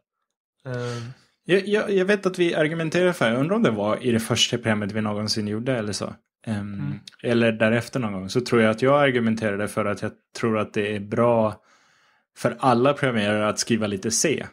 Jag, jag, jag vet att vi argumenterar för, jag undrar om det var i det första programmet vi någonsin gjorde eller så. Um, mm. Eller därefter någon gång. Så tror jag att jag argumenterade för att jag tror att det är bra för alla programmerare att skriva lite C.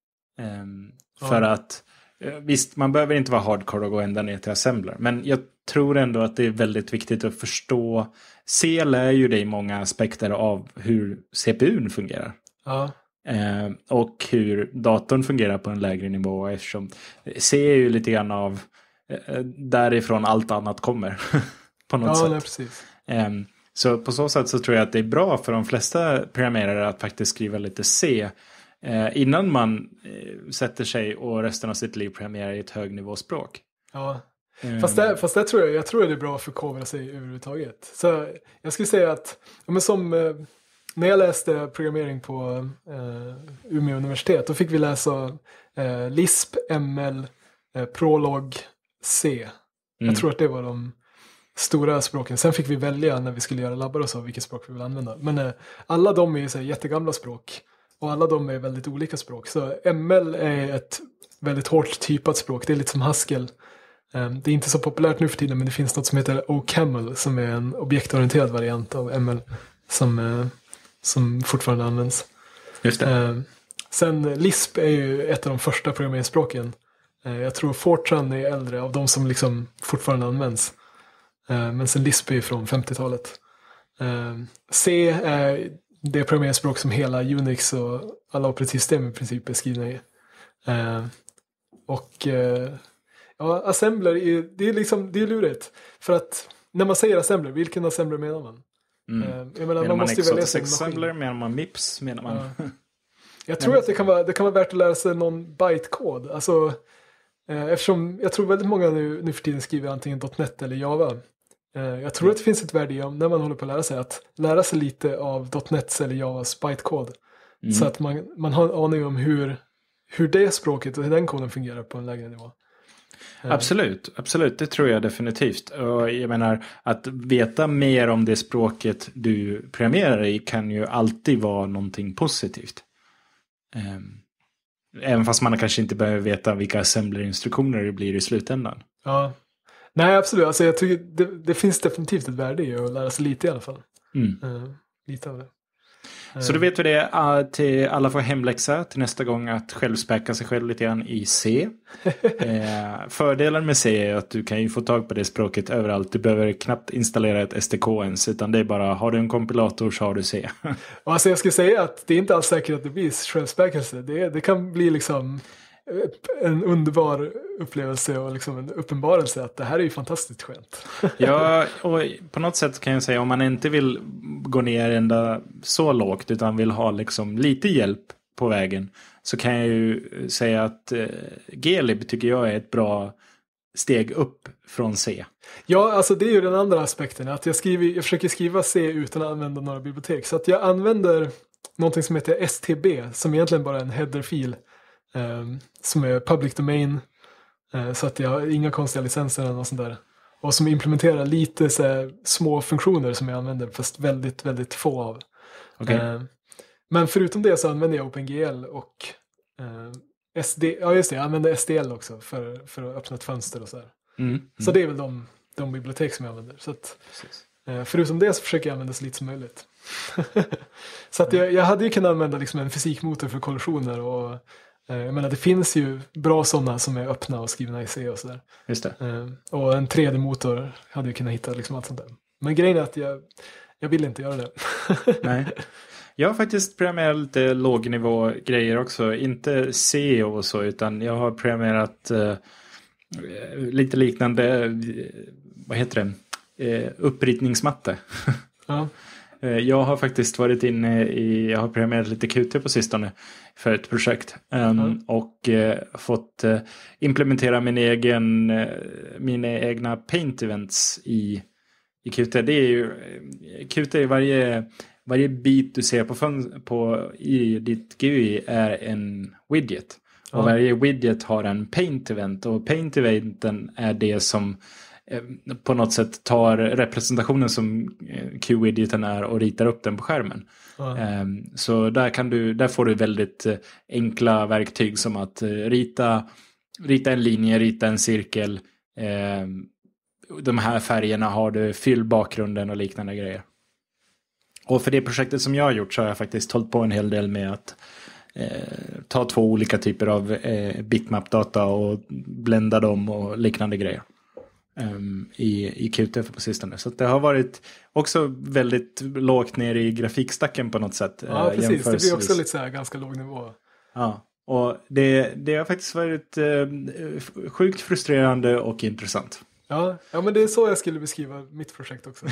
Um, ja. För att, visst, man behöver inte vara hardcore och gå ända ner till assembler. Men jag tror ändå att det är väldigt viktigt att förstå. C lär ju dig många aspekter av hur C P U:n fungerar. Ja. Eh, och hur datorn fungerar på en lägre nivå, eftersom C är ju lite grann av eh, därifrån allt annat kommer på något ja, sätt. Nej, precis. Eh, så på så sätt så tror jag att det är bra för de flesta programmerare att faktiskt skriva lite C eh, innan man eh, sätter sig och resten av sitt liv programmerar i ett högnivåspråk. Ja. Mm. Fast, det, fast det tror jag, jag tror att det är bra att förkovra sig överhuvudtaget. Så jag skulle säga att men som eh, när jag läste programmering på eh, Umeå universitet, då fick vi läsa eh, Lisp, M L, eh, Prolog, C. Mm. Jag tror att det var de stora språken. Sen fick vi välja när vi skulle göra labbar och så vilket språk vi vill använda. Men eh, alla de är ju så här jättegamla språk. Och alla de är väldigt olika språk. Så M L är ett väldigt hårt typat språk. Det är lite som Haskell. Eh, det är inte så populärt nu för tiden, men det finns något som heter OCaml som är en objektorienterad variant av M L som... Eh, som fortfarande används. Just det. Eh, sen Lisp är ju ett av de första programmeringsspråken. Eh, jag tror Fortran är äldre av de som liksom fortfarande används. Eh, men sen Lisp är ju från femtiotalet. Eh, C är det programmeringsspråk som hela Unix och alla operativsystem i princip är skrivna i. Eh, och eh, ja, assembler är, det är liksom, det är lurigt. För att när man säger assembler, vilken assembler menar man? Mm. Jag menar, menar man måste ju välja sig assembler, menar man M I P S, menar man. Ja. Jag tror att det kan, vara, det kan vara värt att lära sig någon bytekod. Alltså, eh, eftersom jag tror väldigt många nu, nu för tiden skriver antingen .NET eller Java. Eh, jag tror mm. att det finns ett värde i om när man håller på att lära sig att lära sig lite av .NET eller Javas bytekod. Mm. Så att man, man har en aning om hur, hur det språket och hur den koden fungerar på en lägre nivå. Absolut, absolut, det tror jag definitivt. Och jag menar, att veta mer om det språket du programmerar i kan ju alltid vara någonting positivt. Även fast man kanske inte behöver veta vilka assembler-instruktioner det blir i slutändan. Ja, nej absolut. Alltså, jag tycker det, det finns definitivt ett värde i att lära sig lite i alla fall. Mm. Uh, lite av det. Så då vet vi det till alla får hemläxa till nästa gång att självspäka sig själv lite grann i C. eh, fördelen med C är att du kan ju få tag på det språket överallt. Du behöver knappt installera ett S D K ens, utan det är bara, har du en kompilator så har du C. Och alltså jag skulle säga att det är inte alls säkert att det blir självspäkelse. Det, det kan bli liksom en underbar upplevelse och liksom en uppenbarelse att det här är ju fantastiskt skönt. Ja, och på något sätt kan jag säga om man inte vill gå ner ända så lågt utan vill ha liksom lite hjälp på vägen, så kan jag ju säga att eh, glib tycker jag är ett bra steg upp från C. Ja, alltså det är ju den andra aspekten, att jag, skriver, jag försöker skriva C utan att använda några bibliotek. Så att jag använder någonting som heter S T B, som egentligen bara är en headerfil Um, som är public domain, uh, så att jag har inga konstiga licenser eller något sånt där. Och som implementerar lite så här, små funktioner som jag använder fast väldigt, väldigt få av. Okay. Eh, men förutom det så använder jag OpenGL och eh, S D, ja just det, jag använder S D L också för, för att öppna ett fönster och så här. Mm, mm. Så det är väl de, de bibliotek som jag använder. Så att, eh, förutom det så försöker jag använda så lite som möjligt. Så att jag, jag hade ju kunnat använda liksom en fysikmotor för kollisioner och eh, jag menar det finns ju bra sådana som är öppna och skrivna i C och sådär. Just det. Eh, och en tre D-motor hade ju kunnat hitta liksom allt sånt där. Men grejen är att jag, jag vill inte göra det. Nej. Jag har faktiskt programmerat lite lågnivå grejer också. Inte C och så, utan jag har programmerat eh, lite liknande, eh, vad heter det? Eh, uppritningsmatte. Ja. Jag har faktiskt varit inne i, jag har programmerat lite Qt på sistone för ett projekt. Um, mm. Och eh, fått eh, implementera min egen, eh, mina egna paint events i, i Qt. Det är ju, Qt är varje, varje bit du ser på, fun, på i ditt G U I är en widget. Och mm. varje widget har en paint event. Och paint eventen är det som på något sätt tar representationen som Q-widgeten är och ritar upp den på skärmen. Mm. Så där, kan du, där får du väldigt enkla verktyg som att rita, rita en linje, rita en cirkel. De här färgerna har du, fyll bakgrunden och liknande grejer. Och för det projektet som jag har gjort så har jag faktiskt hållit på en hel del med att ta två olika typer av bitmap-data och blända dem och liknande grejer. Um, i, i Qt på sistone. Så det har varit också väldigt lågt ner i grafikstacken på något sätt. Ja, uh, precis. Det blir också lite så här ganska låg nivå. Ja, och det, det har faktiskt varit uh, sjukt frustrerande och intressant. Ja, ja, men det är så jag skulle beskriva mitt projekt också.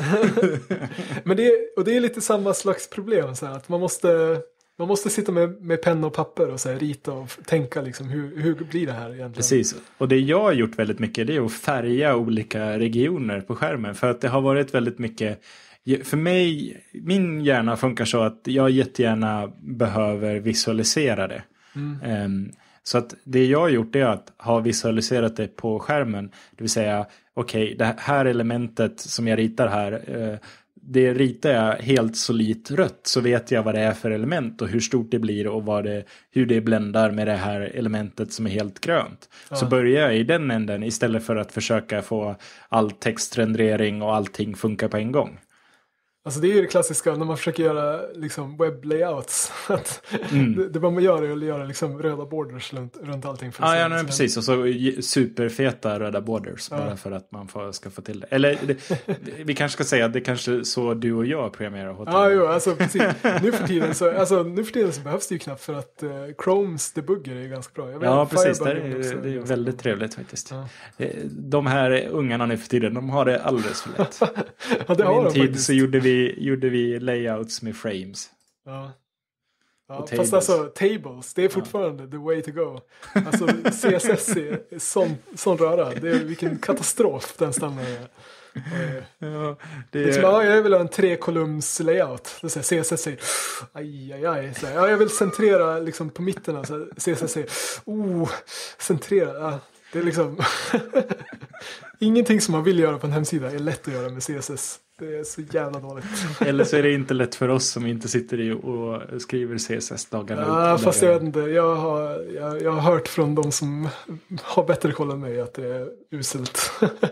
Men det, och det är lite samma slags problem. Så här, att man måste... Man måste sitta med, med penna och papper och så här, rita och tänka liksom, hur, hur blir det här egentligen? Precis, och det jag har gjort väldigt mycket det är att färga olika regioner på skärmen. För att det har varit väldigt mycket, för mig, min hjärna funkar så att jag jättegärna behöver visualisera det. Mm. Um, så att det jag har gjort är att ha visualiserat det på skärmen. Det vill säga, okej, okay, det här elementet som jag ritar här... Uh, det ritar jag helt solitt rött så vet jag vad det är för element och hur stort det blir och vad det, hur det bländar med det här elementet som är helt grönt. Ja. Så börjar jag i den änden istället för att försöka få all textrendering och allting funka på en gång. Alltså det är ju det klassiska när man försöker göra liksom webblayouts. Att mm. det, det man gör är att göra liksom röda borders runt, runt allting. För ah, ja, nej, precis. Och så superfeta röda borders ja. Bara för att man får, ska få till det. Eller det, vi kanske ska säga att det är kanske så du och jag programmerar hotell. Ja, jo, alltså precis. Nu för tiden så, alltså, nu för tiden så behövs det ju knappt för att uh, Chromes debugger är ju ganska bra. Jag vet, ja, precis. Det är, också, det är väldigt bra. Trevligt faktiskt. Ja. De här ungarna nu för tiden, de har det alldeles för lätt. Ja, det har min de tid faktiskt. Så gjorde vi gjorde vi layouts med frames. Ja. Ja, fast alltså tables, det är fortfarande ja. The way to go. Alltså C S S är sån, sån röra. Det är vilken katastrof den standarden är. Ja, det är... Liksom, ja, jag vill ha en trekolumns layout. Det säger C S S säger aj, aj, aj. Så här, ja, jag vill centrera liksom på mitten. Alltså, C S S säger oh, centrera. Ja, det är liksom ingenting som man vill göra på en hemsida är lätt att göra med C S S. Det är så jävla dåligt. Eller så är det inte lätt för oss som inte sitter i och skriver C S S-dagarna. Ja, ut fast jag vet inte. Jag har, jag, jag har hört från de som har bättre koll än mig att det är uselt.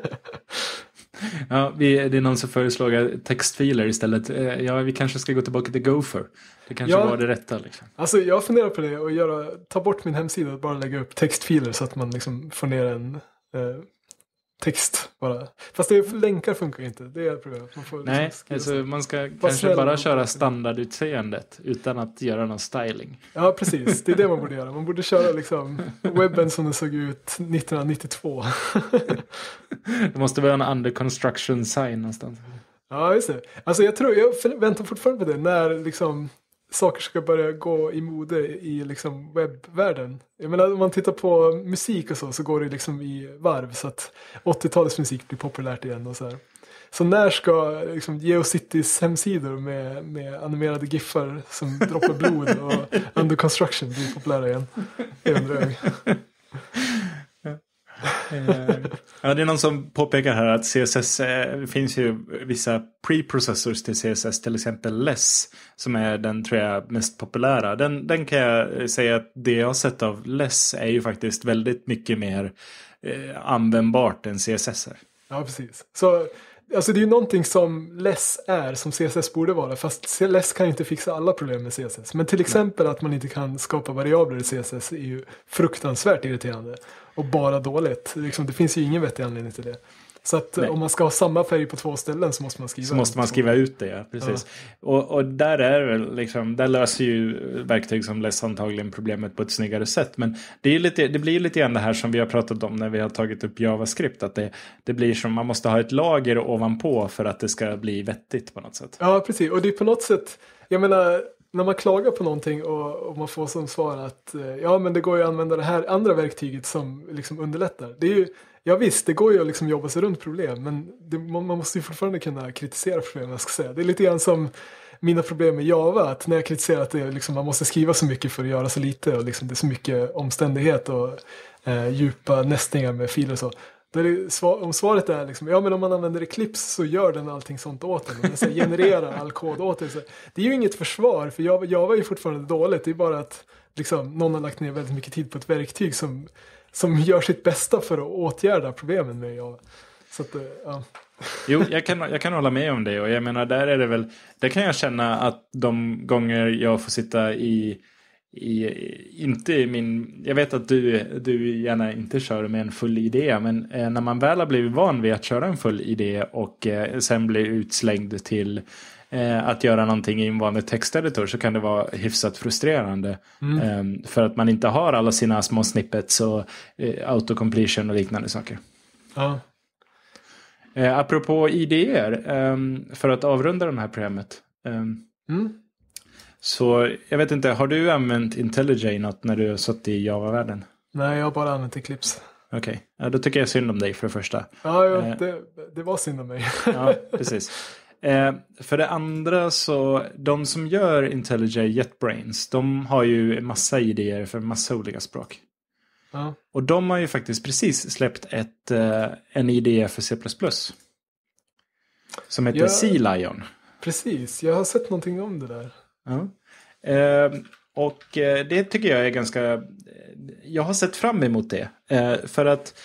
Ja, vi, det är någon som föreslår textfiler istället. Ja, vi kanske ska gå tillbaka till Gopher. Det kanske ja, var det rätta. Liksom. Alltså, jag funderar på det och göra, ta bort min hemsida och bara lägga upp textfiler så att man liksom får ner en... Eh, text bara. Fast det är, länkar funkar inte. Det är problemet. Man får Nej, liksom alltså, man ska kanske bara köra standardutseendet utan att göra någon styling. Ja, precis. Det är det man borde göra. Man borde köra liksom webben som den såg ut nittonhundranittiotvå. Det måste vara en under construction sign någonstans. Ja, just det. Alltså jag tror, jag väntar fortfarande på det när liksom saker ska börja gå i mode i liksom webbvärlden. Jag menar, om man tittar på musik och så, så går det liksom i varv så att åttiotalets musik blir populärt igen och så här. Så när ska liksom GeoCities hemsidor med, med animerade giffar som droppar blod och under construction bli populära igen? Det undrar jag. Ja, det är någon som påpekar här att C S S eh, finns ju vissa preprocessors till C S S, till exempel Less, som är den tror jag mest populära. Den, den kan jag säga att det jag har sett av Less är ju faktiskt väldigt mycket mer eh, användbart än C S S är. Ja, precis. Så alltså det är ju någonting som Less är, som C S S borde vara, fast Less kan ju inte fixa alla problem med C S S. Men till exempel att man inte kan skapa variabler i C S S är ju fruktansvärt irriterande och bara dåligt. Liksom, det finns ju ingen vettig anledning till det. Så att Nej. om man ska ha samma färg på två ställen så måste man skriva Så måste man skriva ut det, ja. Precis. Ja. Och, och där är väl liksom, där löser ju verktyg som Less antagligen problemet på ett snyggare sätt. Men det, är ju lite, det blir ju lite grann det här som vi har pratat om när vi har tagit upp JavaScript. Att det, det blir som man måste ha ett lager ovanpå för att det ska bli vettigt på något sätt. Ja, precis. Och det är på något sätt, jag menar, när man klagar på någonting och, och man får som svar att ja, men det går ju att använda det här andra verktyget som liksom underlättar. Det är ju, ja visst, det går ju att liksom jobba sig runt problem, men det, man, man måste ju fortfarande kunna kritisera problem, jag ska säga. Det är lite grann som mina problem med Java, att när jag kritiserar att det, liksom, man måste skriva så mycket för att göra så lite och liksom, det är så mycket omständighet och eh, djupa nästningar med filer och så. Då är det, svar, om svaret är liksom, ja men om man använder Eclipse så gör den allting sånt åt den. Den så här, genererar all kod åt den. Så det är ju inget försvar, för Java, Java är ju fortfarande dåligt. Det är bara att liksom, någon har lagt ner väldigt mycket tid på ett verktyg som, som gör sitt bästa för att åtgärda problemen med Java. Så att, ja. Jo, jag kan, jag kan hålla med om det. Och jag menar, där är det väl, där kan jag känna att de gånger jag får sitta i I, inte i min, jag vet att du, du gärna inte kör med en full idé, men eh, när man väl har blivit van vid att köra en full idé och eh, sen blir utslängd till eh, att göra någonting i en vanlig texteditor, så kan det vara hyfsat frustrerande mm. eh, för att man inte har alla sina små snippets och eh, autocompletion och liknande saker. Ja. Eh, apropå idéer, eh, för att avrunda det här programmet. Eh, mm. Så jag vet inte, har du använt IntelliJ något när du har suttit i Java-världen? Nej, jag har bara använt Eclipse. Okej, okay. Ja, då tycker jag synd om dig för det första. Ja, ja eh. det, det var synd om mig. Ja, precis. Eh, för det andra så, de som gör IntelliJ JetBrains, de har ju en massa idéer för en massa olika språk. Ja. Och de har ju faktiskt precis släppt ett, eh, en idé för C plus plus. Som heter ja, Sea-Lion. Precis, jag har sett någonting om det där. Ja. Eh, och eh, det tycker jag är ganska, jag har sett fram emot det, eh, för att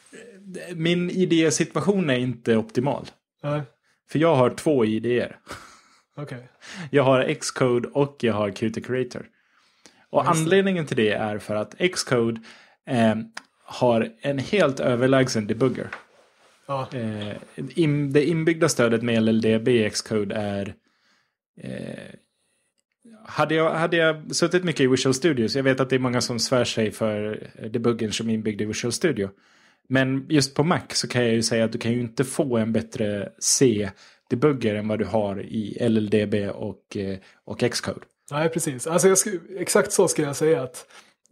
min idésituation är inte optimal. Nej. För jag har två idéer. Okay. Jag har Xcode och jag har Qt Creator. Och anledningen till det är för att Xcode eh, har en helt överlägsen debugger. Ja. Eh, in, det inbyggda stödet med L L D B i Xcode är eh, Hade jag, hade jag suttit mycket i Visual Studio, så jag vet att det är många som svär sig för debuggen som är inbyggd i Visual Studio. Men just på Mac så kan jag ju säga att du kan ju inte få en bättre C-debugger än vad du har i L L D B och, och Xcode. Nej, precis. Alltså jag skulle, exakt så ska jag säga att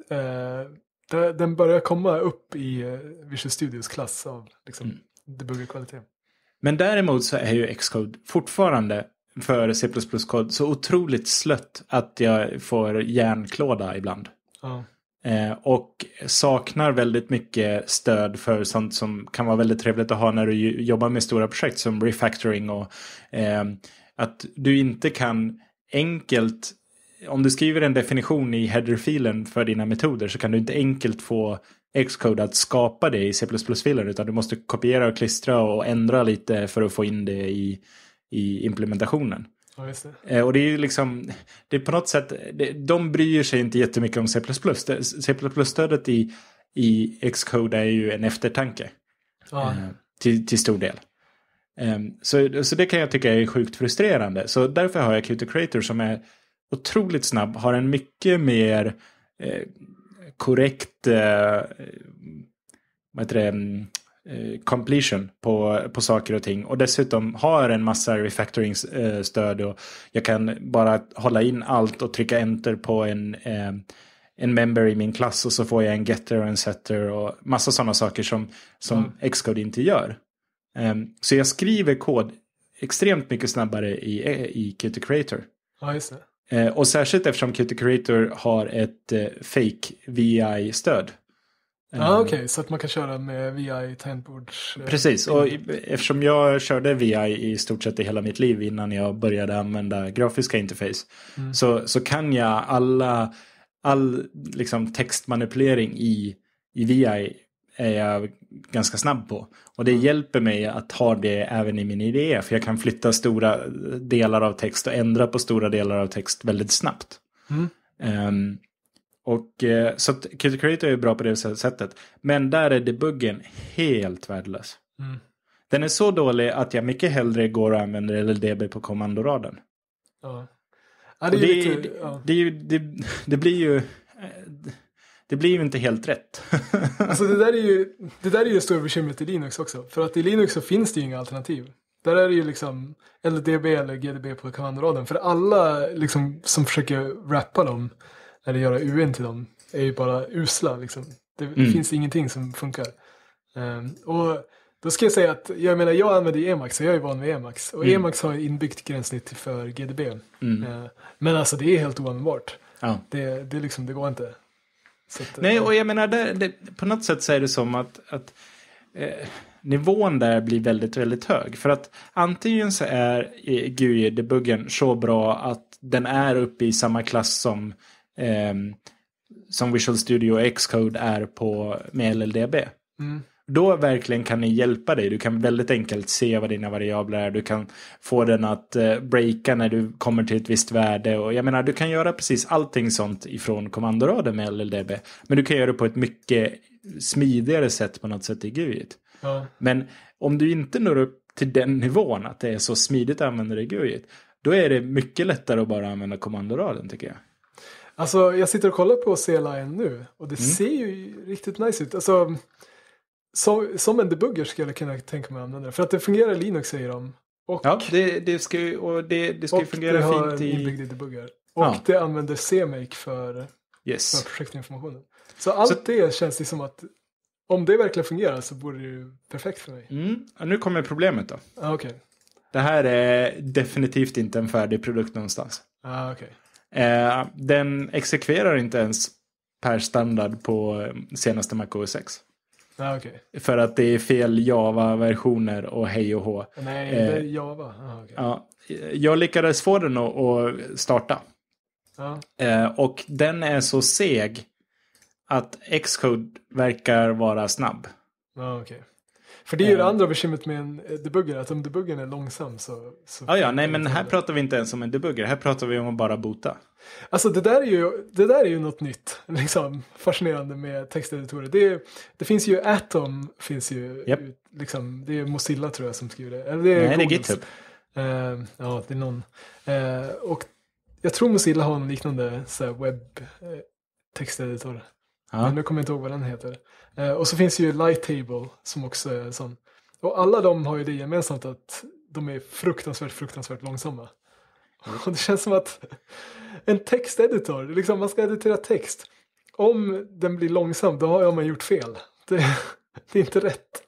eh, den börjar komma upp i Visual Studios klass av liksom, mm. debuggerkvalitet. Men däremot så är ju Xcode fortfarande för C plus plus-kod så otroligt slött att jag får järnklåda ibland. Ja. Eh, och saknar väldigt mycket stöd för sånt som kan vara väldigt trevligt att ha när du jobbar med stora projekt som refactoring och eh, att du inte kan enkelt, om du skriver en definition i header-filen för dina metoder, så kan du inte enkelt få Xcode att skapa det i C plus plus-filen, utan du måste kopiera och klistra och ändra lite för att få in det i i implementationen. Ja, just det. Eh, och det är ju liksom, det är på något sätt, det, de bryr sig inte jättemycket om C plus plus. C plus plus-stödet i, i Xcode är ju en eftertanke. Ja. Eh, till, till stor del. Eh, så, så det kan jag tycka är sjukt frustrerande. Så därför har jag Qt Creator som är otroligt snabb, har en mycket mer eh, korrekt eh, vad heter det, completion på, på saker och ting, och dessutom har en massa refactoring-stöd, och jag kan bara hålla in allt och trycka enter på en, eh, en member i min klass, och så får jag en getter och en setter och massa sådana saker som, som mm. Xcode inte gör. Um, så jag skriver kod extremt mycket snabbare i, i Qt Creator. Ja, just det. Uh, och särskilt eftersom Qt Creator har ett uh, fake V I-stöd. Ja, ah, okej. Okay. Så att man kan köra med V I tangentbords... Precis, och eftersom jag körde V I i stort sett i hela mitt liv innan jag började använda grafiska interface mm. så, så kan jag alla all liksom textmanipulering i, i V I är jag ganska snabb på. Och det mm. hjälper mig att ha det även i min I D E, för jag kan flytta stora delar av text och ändra på stora delar av text väldigt snabbt. Mm. Um, Och eh, så att Qt Creator är bra på det sättet. Men där är debuggen helt värdelös. Mm. Den är så dålig att jag mycket hellre går och använder L L D B på kommandoraden. Ja. Ja, det, är det, lite, ja. det, är ju, det, det blir ju det blir ju inte helt rätt. Alltså det där är ju det där är ju det stora bekymret i Linux också. För att i Linux så finns det ju inga alternativ. Där är det ju liksom L L D B eller G D B på kommandoraden. För alla liksom som försöker rappa dem eller göra U N till dem är ju bara usla liksom. Det mm. finns ingenting som funkar. Um, och då ska jag säga att jag menar jag använder Emacs så jag är van vid Emacs. Och mm. Emacs har inbyggt gränssnitt för G D B. Mm. Uh, men alltså det är helt oanvändbart. Ja. Det, det, liksom, det går inte. Så att, nej, och jag menar det, det, på något sätt så är det som att, att eh, nivån där blir väldigt, väldigt hög. För att antingen så är G U I-debuggen så bra att den är uppe i samma klass som Eh, som Visual Studio och Xcode är på med L L D B. Mm. Då verkligen kan ni hjälpa dig. Du kan väldigt enkelt se vad dina variabler är. Du kan få den att eh, breaka när du kommer till ett visst värde. Och jag menar, du kan göra precis allting sånt ifrån kommandoraden med L L D B. Men du kan göra det på ett mycket smidigare sätt på något sätt i G U I. Ja. Men om du inte når upp till den nivån att det är så smidigt att använda det i G U I, då är det mycket lättare att bara använda kommandoraden, tycker jag. Alltså jag sitter och kollar på C-Line nu och det mm. ser ju riktigt nice ut. Alltså som, som en debugger skulle jag kunna tänka mig att använda det. För att det fungerar i Linux, säger de. Och, ja, det, det ska ju och det, det ska och ju fungera det har fint i... inbyggd i debugger. Och ja. det använder C M A K för, yes. för projektinformationen. Så allt så... det känns det som att om det verkligen fungerar så borde det ju perfekt för mig. Mm. Ja, nu kommer problemet då. Ah, okay. Det här är definitivt inte en färdig produkt någonstans. Ah, okej. Okay. Eh, den exekverar inte ens per standard på senaste Mac O S X. Ah, okay. För att det är fel Java-versioner och hej och hå. Nej, det är Java. Ah, okay. Ja, jag lyckades få den att, att starta. Ah. Eh, och den är så seg att Xcode verkar vara snabb. Ah, okay. För det är ju det andra bekymret med en debugger, att om debuggen är långsam så... så ja, ja, nej, men här det. pratar vi inte ens om en debugger. Här pratar vi om att bara bota. Alltså det där är ju, det där är ju något nytt, liksom fascinerande med texteditorer. Det, det finns ju Atom, finns ju, yep. liksom, det är Mozilla tror jag som skriver det. Eller det är nej, det är GitHub. Uh, ja, det är någon. Uh, och jag tror Mozilla har en liknande så här, webb uh, texteditor. Ja. Men nu kommer jag inte ihåg vad den heter. Eh, och så finns ju Lighttable som också är sån. Och alla de har ju det gemensamt att de är fruktansvärt, fruktansvärt långsamma. Mm. Och det känns som att en texteditor, liksom man ska editera text. Om den blir långsam, då har man gjort fel. Det, det är inte rätt.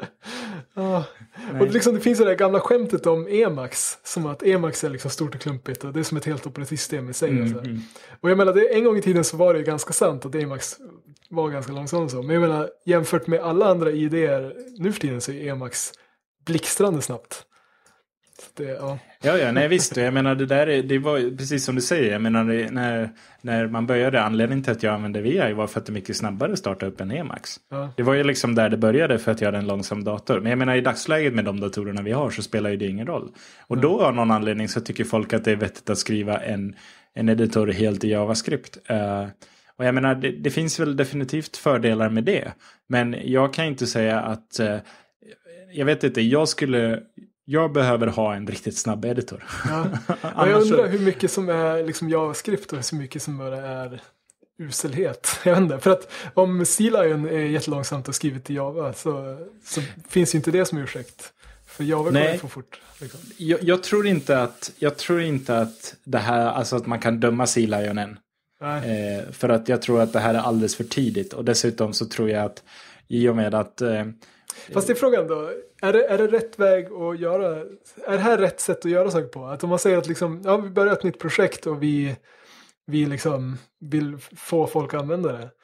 ah. Och liksom, det finns ju det där gamla skämtet om Emacs, som att Emacs är liksom stort och klumpigt och det är som ett helt operativsystem i sig. Mm, och, mm. och jag menar, det, en gång i tiden så var det ju ganska sant att Emacs var ganska långsamt så. Men jag menar, jämfört med alla andra idéer nu för tiden så är Emacs blixtrande snabbt. Det, ja. ja, ja, nej visst. Jag menar, det där är, det var precis som du säger. Jag menar, det, när, när man började, anledningen till att jag använde V I var för att det mycket snabbare starta upp än Emacs. Ja. Det var ju liksom där det började för att jag hade en långsam dator. Men jag menar, i dagsläget med de datorerna vi har så spelar ju det ingen roll. Och ja. då av någon anledning så tycker folk att det är vettigt att skriva en, en editor helt i JavaScript. Uh, och jag menar, det, det finns väl definitivt fördelar med det. Men jag kan inte säga att... Uh, jag vet inte, jag skulle... Jag behöver ha en riktigt snabb editor. Ja. Ja, jag undrar hur mycket som är liksom JavaScript och hur mycket som bara är uselhet. Jag vet inte. För att om C-Lion är jättelångsamt och skrivet i Java så, så finns ju inte det som ursäkt. För Java går för fort. Liksom. Jag, jag, tror inte att, jag tror inte att det här, alltså att man kan döma C-Lion än. Eh, för att jag tror att det här är alldeles för tidigt. Och dessutom så tror jag att i och med att... Eh, Fast det är frågan då, är det, är det rätt väg att göra, är det här rätt sätt att göra saker på? Att om man säger att liksom, ja, vi börjar ett nytt projekt och vi, vi liksom vill få folk att använda det.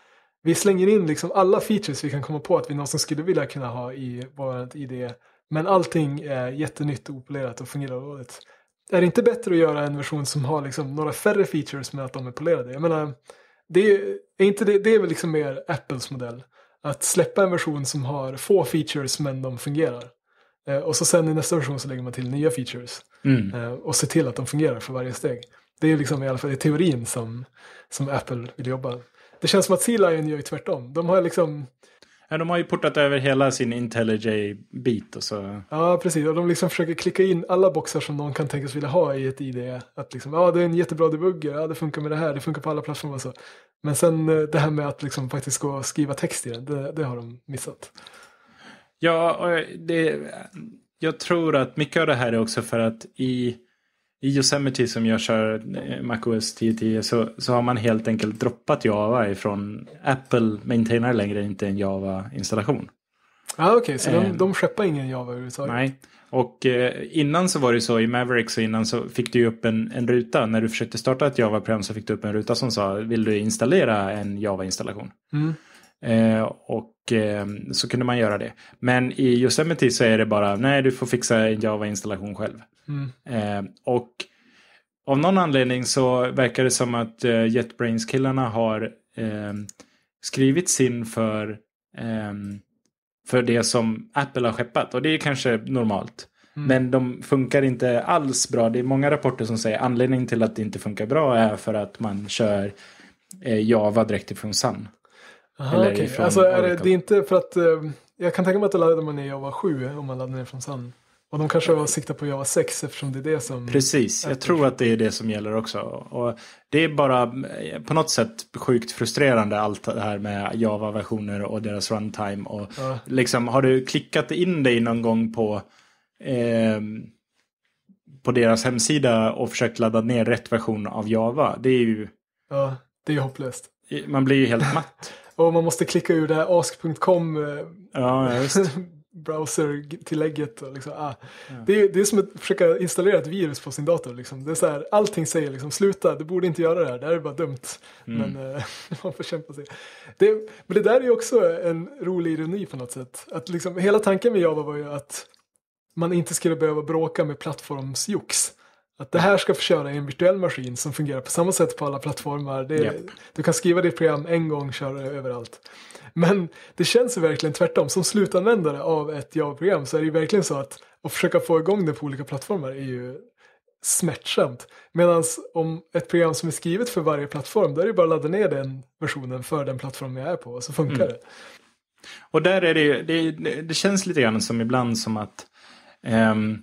vi slänger in liksom alla features vi kan komma på att vi någonsin skulle vilja kunna ha i vårt I D E. Men allting är jättenytt och opolerat och fungerar dåligt. Är det inte bättre att göra en version som har liksom några färre features med att de är polerade? Jag menar, det är, är inte det, det är väl liksom mer Apples modell. Att släppa en version som har få features men de fungerar. Eh, och så sen i nästa version så lägger man till nya features. Mm. Eh, och se till att de fungerar för varje steg. Det är liksom i alla fall i teorin som, som Apple vill jobba. Det känns som att C-Lion gör ju tvärtom. De har liksom... Ja, de har ju portat över hela sin IntelliJ-bit och så... Ja, precis. Och de liksom försöker klicka in alla boxar som någon kan tänkas vilja ha i ett I D E. Att liksom, ja, det är en jättebra debugger. Ja, det funkar med det här. Det funkar på alla plattformar och så. Men sen det här med att liksom faktiskt gå och skriva text i den, det, det har de missat. Ja, och det, jag tror att mycket av det här är också för att i, i Yosemite som jag kör macOS tio tio så, så har man helt enkelt droppat Java ifrån Apple maintainar längre inte en Java-installation. Ja, okej. Okay. Så eh, de, de skeppar ingen Java överhuvudtaget? Nej. Och eh, innan så var det så i Maverick så innan så fick du upp en, en ruta. När du försökte starta ett Java-program så fick du upp en ruta som sa vill du installera en Java-installation? Mm. Eh, och eh, så kunde man göra det. Men i Yosemite så är det bara nej du får fixa en Java-installation själv. Mm. Eh, och av någon anledning så verkar det som att eh, JetBrains-killarna har eh, skrivit sin för... Eh, för det som Apple har skeppat. Och det är kanske normalt. Mm. Men de funkar inte alls bra. Det är många rapporter som säger anledningen till att det inte funkar bra är för att man kör eh, Java direkt ifrån Sun. Aha, eller okay. Ifrån alltså är det, det är inte för att... Eh, jag kan tänka mig att det laddar man ner Java sju om man laddar ner från Sun. Och de kanske har siktat på Java sex eftersom det är det som... Precis, jag Apple tror att det är det som gäller också. Och det är bara på något sätt sjukt frustrerande allt det här med Java-versioner och deras runtime. Och ja. Liksom, har du klickat in dig någon gång på, eh, på deras hemsida och försökt ladda ner rätt version av Java? Det är ju... Ja, det är ju hopplöst. Man blir ju helt matt. Och man måste klicka ur det här ask punkt com... Eh, ja, just browser-tillägget och liksom, ah. ja. det, är, det är som att försöka installera ett virus på sin dator liksom. Det är så här, allting säger liksom, sluta, du borde inte göra det här, det här är bara dumt. Mm. Men eh, man får kämpa sig. Det, men det där är ju också en rolig ironi på något sätt. Att liksom, hela tanken med Java var ju att man inte skulle behöva bråka med plattformsjox. Att det här ska få köra i en virtuell maskin som fungerar på samma sätt på alla plattformar. Det, yep. Du kan skriva ditt program en gång, köra det överallt. Men det känns ju verkligen tvärtom. Som slutanvändare av ett Java-program så är det ju verkligen så att att försöka få igång det på olika plattformar är ju smärtsamt. Medan om ett program som är skrivet för varje plattform, då är det bara att ladda ner den versionen för den plattform jag är på och så funkar mm. det. Och där är det, det, det känns lite grann som ibland som att um,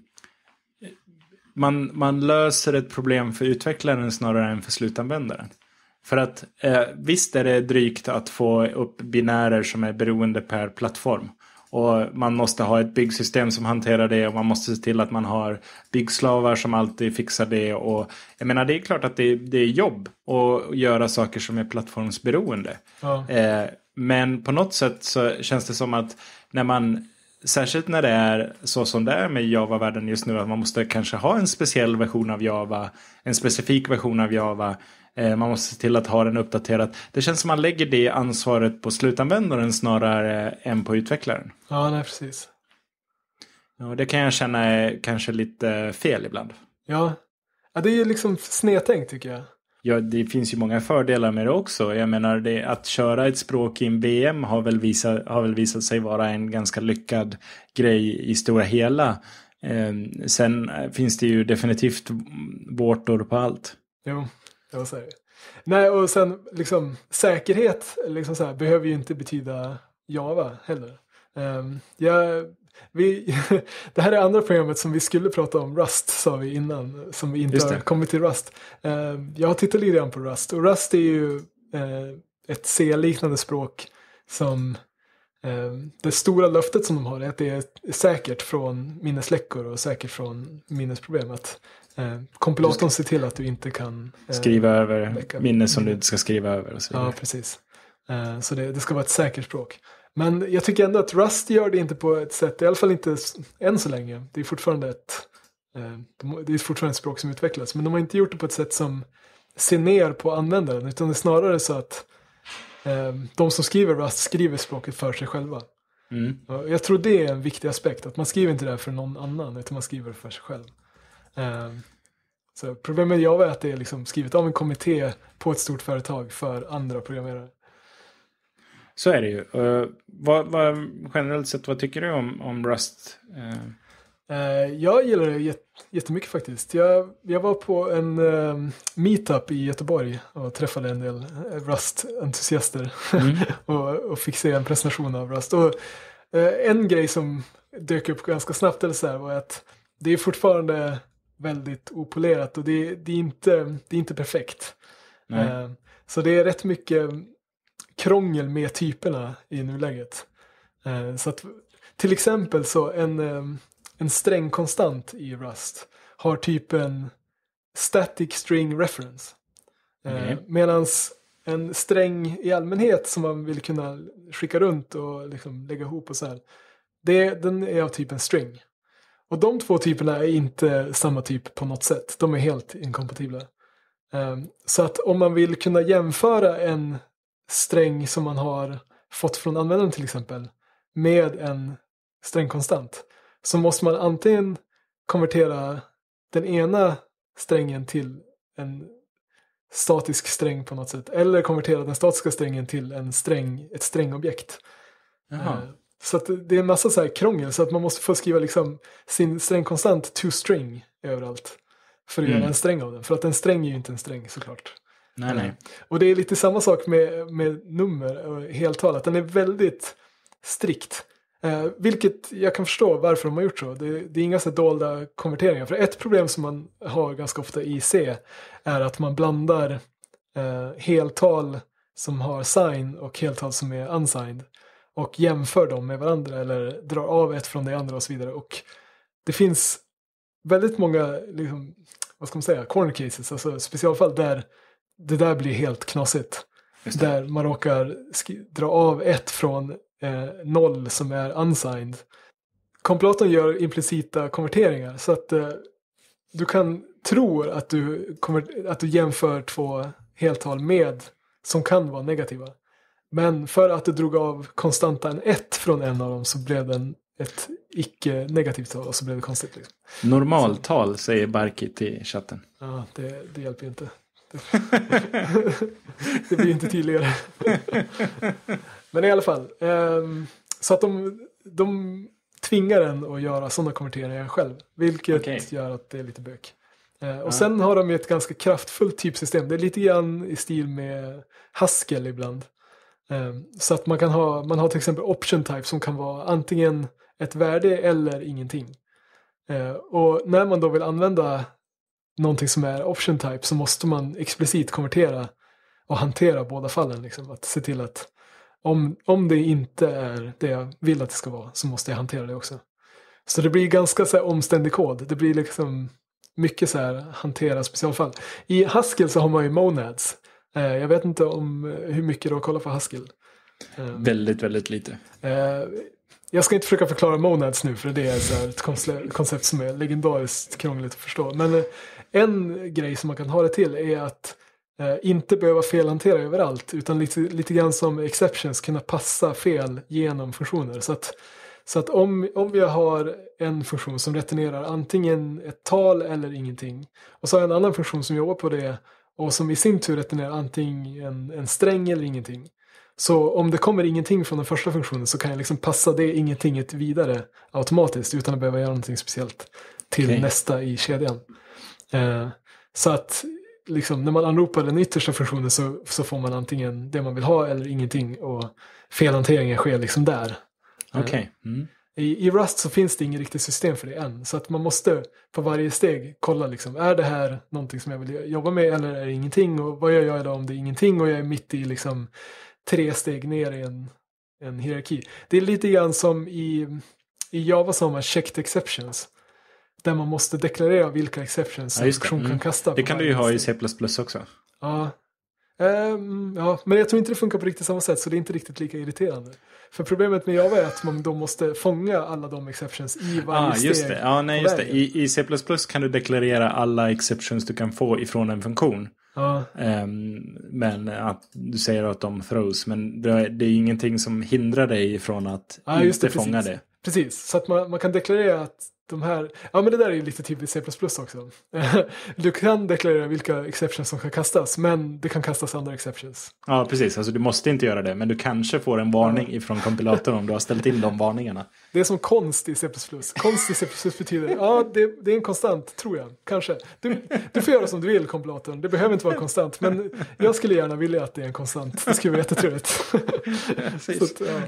man, man löser ett problem för utvecklaren snarare än för slutanvändaren. För att eh, visst är det drygt att få upp binärer som är beroende per plattform. Och man måste ha ett byggsystem som hanterar det och man måste se till att man har byggslavar som alltid fixar det. Och jag menar det är klart att det, det är jobb att göra saker som är plattformsberoende. Ja. Eh, men på något sätt så känns det som att när man... Särskilt när det är så som det är med Java-världen just nu. Att man måste kanske ha en speciell version av Java. En specifik version av Java. Eh, man måste se till att ha den uppdaterad. Det känns som att man lägger det ansvaret på slutanvändaren snarare än på utvecklaren. Ja, nej, precis. Och det kan jag känna är kanske lite fel ibland. Ja, ja det är ju liksom snedtänkt tycker jag. Ja, det finns ju många fördelar med det också. Jag menar, det, att köra ett språk i en V M har väl, visa, har väl visat sig vara en ganska lyckad grej i stora hela. Eh, sen finns det ju definitivt vårtor på allt. Jo, jag säger det. Nej, och sen liksom säkerhet liksom så här, behöver ju inte betyda Java heller. Um, jag... Vi, det här är andra programmet som vi skulle prata om, Rust sa vi innan, som vi inte har kommit till Rust. Uh, jag har tittat lite grann på Rust och Rust är ju uh, ett C-liknande språk som uh, det stora löftet som de har är att det är säkert från minnesläckor och säkert från minnesproblem. Att uh, kompilatorn ser till att du inte kan uh, skriva över minne som du inte ska skriva över. Och så ja, precis. Uh, så det, det ska vara ett säkert språk. Men jag tycker ändå att Rust gör det inte på ett sätt, i alla fall inte än så länge. Det är fortfarande ett, det är fortfarande ett språk som utvecklas. Men de har inte gjort det på ett sätt som ser ner på användaren. Utan det är snarare så att de som skriver Rust skriver språket för sig själva. Mm. Jag tror det är en viktig aspekt, att man skriver inte det för någon annan, utan man skriver det för sig själv. Så problemet med Java är att det är liksom skrivet av en kommitté på ett stort företag för andra programmerare. Så är det ju. Uh, vad, vad, generellt sett, vad tycker du om, om Rust? Uh... Uh, jag gillar det jät- jättemycket faktiskt. Jag, jag var på en uh, meetup i Göteborg och träffade en del Rust-entusiaster mm. och, och fick se en presentation av Rust. Och, uh, en grej som dök upp ganska snabbt eller så här, var att det är fortfarande väldigt opolerat och det, det, är, inte, det är inte perfekt. Uh, så det är rätt mycket krångel med typerna i nuläget. Uh, så att till exempel så en, um, en strängkonstant i Rust har typen static string reference. Uh, mm. Medan en sträng i allmänhet som man vill kunna skicka runt och liksom lägga ihop och så här, det, den är av typen string. Och de två typerna är inte samma typ på något sätt. De är helt inkompatibla. Um, så att om man vill kunna jämföra en sträng som man har fått från användaren till exempel med en strängkonstant, så måste man antingen konvertera den ena strängen till en statisk sträng på något sätt, eller konvertera den statiska strängen till en sträng, ett strängobjekt. Uh, så att det är en massa så här krångel, så att man måste få skriva liksom sin strängkonstant to string överallt för att mm. göra en sträng av den, för att en sträng är ju inte en sträng såklart. Nej, nej. Och det är lite samma sak med, med nummer och heltal, att den är väldigt strikt. Eh, vilket jag kan förstå varför de har gjort så. Det, det är inga så dolda konverteringar. För ett problem som man har ganska ofta i C är att man blandar eh, heltal som har sign och heltal som är unsigned och jämför dem med varandra eller drar av ett från det andra och så vidare. Och det finns väldigt många, liksom, vad ska man säga, corner cases, alltså specialfall där det där blir helt knasigt. Där man råkar sk- dra av ett från eh, noll som är unsigned. Kompilatorn gör implicita konverteringar så att eh, du kan tro att du, kommer, att du jämför två heltal med som kan vara negativa. Men för att du drog av konstantan ett från en av dem så blev den ett icke-negativt tal och så blev det konstigt. Liksom. Normaltal så. Säger Barkit i chatten. Ja, det, det hjälper ju inte. Det blir inte tydligare. Men i alla fall um, så att de, de tvingar en att göra sådana konverteringar själv, vilket okay. gör att det är lite bök. uh, och ah. sen har de ett ganska kraftfullt typsystem. Det är lite grann i stil med Haskell ibland. um, så att man kan ha man har till exempel option type som kan vara antingen ett värde eller ingenting. uh, och när man då vill använda någonting som är option type så måste man explicit konvertera och hantera båda fallen. Liksom. Att se till att om, om det inte är det jag vill att det ska vara så måste jag hantera det också. Så det blir ganska så här omständig kod. Det blir liksom mycket så här hantera specialfall. I Haskell så har man ju monads. Eh, jag vet inte om hur mycket du har kollat på Haskell. Eh, väldigt, väldigt lite. Eh, jag ska inte försöka förklara monads nu för det är så här ett koncept som är legendariskt krångligt att förstå. Men eh, en grej som man kan ha det till är att eh, inte behöva felhantera överallt utan lite, lite grann som exceptions kunna passa fel genom funktioner. Så att, så att om, om jag har en funktion som returnerar antingen ett tal eller ingenting och så har jag en annan funktion som jobbar på det och som i sin tur returnerar antingen en, en sträng eller ingenting. Så om det kommer ingenting från den första funktionen så kan jag liksom passa det ingentinget vidare automatiskt utan att behöva göra någonting speciellt till okay. nästa i kedjan. Eh, så att liksom, när man anropar den yttersta funktionen så, så får man antingen det man vill ha eller ingenting och felhanteringen sker liksom där. Okay. Mm. I, I Rust så finns det inget riktigt system för det än. Så att man måste på varje steg kolla liksom, är det här någonting som jag vill jobba med eller är det ingenting? Och vad gör jag då om det är ingenting och jag är mitt i liksom tre steg ner i en, en hierarki. Det är lite grann som i, i Java som har checked exceptions. Där man måste deklarera vilka exceptions ja, en funktion mm. kan kasta. Det kan du ju ha i C plus plus också. Ja. Um, ja, men jag tror inte det funkar på riktigt samma sätt så det är inte riktigt lika irriterande. För problemet med Java är att man då måste fånga alla de exceptions i varje ah, just steg. Det. Ja, nej, just det. I, I C plus plus kan du deklarera alla exceptions du kan få ifrån en funktion. Ja. Um, men att du säger att de throws, men det, det är ingenting som hindrar dig från att ja, inte det, fånga precis. det. Precis, så att man, man kan deklarera att de här, ja men det där är ju lite typiskt C plus plus också. Du kan deklarera vilka exceptions som kan kastas, men det kan kastas andra exceptions. Ja, precis. Alltså du måste inte göra det, men du kanske får en varning ja. ifrån kompilatorn om du har ställt in de varningarna. Det är som konst i C plus plus. Konst i C plus plus betyder, ja det, det är en konstant, tror jag, kanske. Du, du får göra som du vill, kompilatorn. Det behöver inte vara konstant, men jag skulle gärna vilja att det är en konstant. Det skulle vara jättetrevligt. Så att, ja.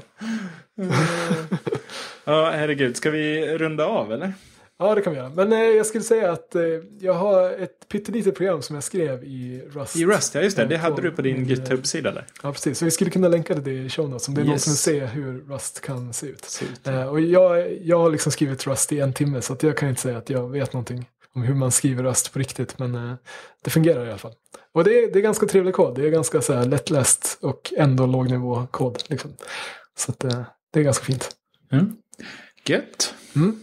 Ja, herregud. Ska vi runda av, eller? Ja, det kan vi göra. Men eh, jag skulle säga att eh, jag har ett pyttelitet program som jag skrev i Rust. I Rust, ja just det. Det hade på, du på din min, GitHub-sida där. Ja, precis. Så vi skulle kunna länka det i show notes om det är yes. någon som vill se hur Rust kan se ut. Se ut. Eh, och jag, jag har liksom skrivit Rust i en timme, så att jag kan inte säga att jag vet någonting om hur man skriver Rust på riktigt. Men eh, det fungerar i alla fall. Och det är, det är ganska trevlig kod. Det är ganska så här, lättläst och ändå lågnivå kod. Liksom. Så att, eh, det är ganska fint. Mm. Gött. Mm.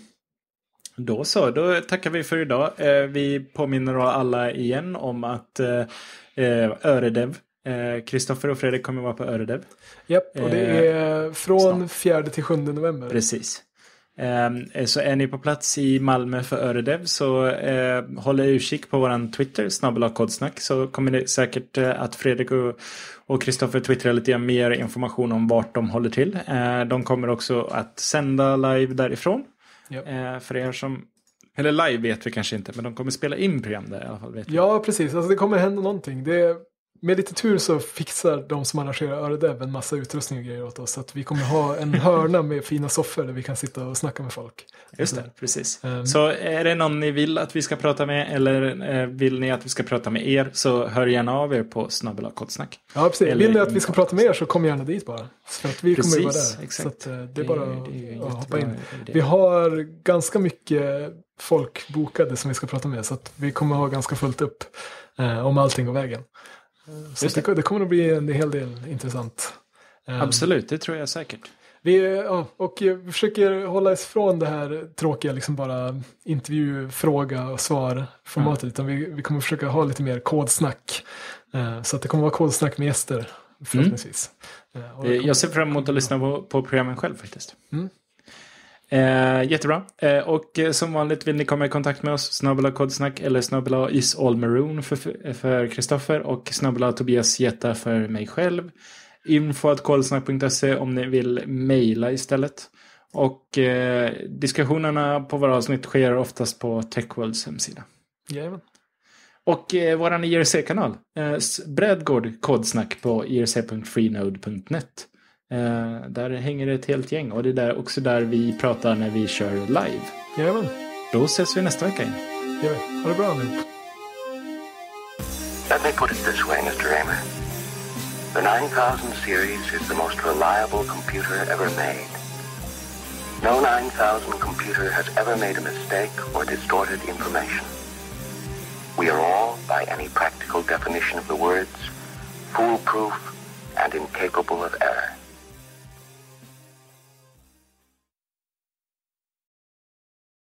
Då så, då tackar vi för idag. Eh, vi påminner alla igen om att eh, Öredev, Kristoffer eh, och Fredrik kommer vara på Öredev. Japp, och det är eh, från snart. fjärde till sjunde november. Precis. Eh, så är ni på plats i Malmö för Öredev så eh, håll utkik på våran Twitter, snabbla kodsnack, så kommer det säkert eh, att Fredrik och Och Kristoffer twittrar lite mer information om vart de håller till. Eh, de kommer också att sända live därifrån. Yep. Eh, för er som... Eller live vet vi kanske inte, men de kommer spela in program där i alla fall. Vet vi. Ja, precis. Alltså det kommer hända någonting. Det, med lite tur så fixar de som arrangerar Öredev en massa utrustning och grejer åt oss. Så att vi kommer ha en hörna med fina soffor där vi kan sitta och snacka med folk. Just det, precis. Um, så är det någon ni vill att vi ska prata med eller eh, vill ni att vi ska prata med er, så hör gärna av er på snabbla kodsnack. Ja, precis. Eller vill ni att vi ska prata med er så kom gärna dit bara. För att vi precis, kommer ju vara där. Exakt. Så att, eh, det är bara det, det är att hoppa in. Idé. Vi har ganska mycket folk bokade som vi ska prata med, så att vi kommer ha ganska fullt upp eh, om allting går vägen. Så det. Det, det kommer att bli en hel del intressant. Absolut, det tror jag säkert. Vi, ja, och vi försöker hålla oss från det här tråkiga liksom bara intervju, fråga och svar formatet. Mm. Utan vi, vi kommer försöka ha lite mer kodsnack. Så att det kommer att vara kodsnack med gäster förhoppningsvis. Mm. Jag ser fram emot att lyssna på, på programmen själv faktiskt. Mm. Eh, jättebra. Eh, och eh, som vanligt vill ni komma i kontakt med oss, snabbla kodsnack eller snabbla is all maroon för, för Kristoffer och snabbla Tobias Jetta för mig själv. info at kodsnack punkt se om ni vill mejla istället. Och eh, diskussionerna på våra avsnitt sker oftast på Techworlds hemsida. Jajamän. Och eh, våran I R C-kanal. Eh, Bredgård kodsnack på i r c punkt freenode punkt net. Uh, där hänger det ett helt gäng. Och det är där, också där vi pratar när vi kör live. Jajamän. Då ses vi nästa vecka igen. Ja, ha det bra nu. Let me put it this way, Mister Raymer. The nine thousand series is the most reliable computer ever made. No nine thousand computer has ever made a mistake or distorted information. We are all, by any practical definition of the words, foolproof and incapable of error.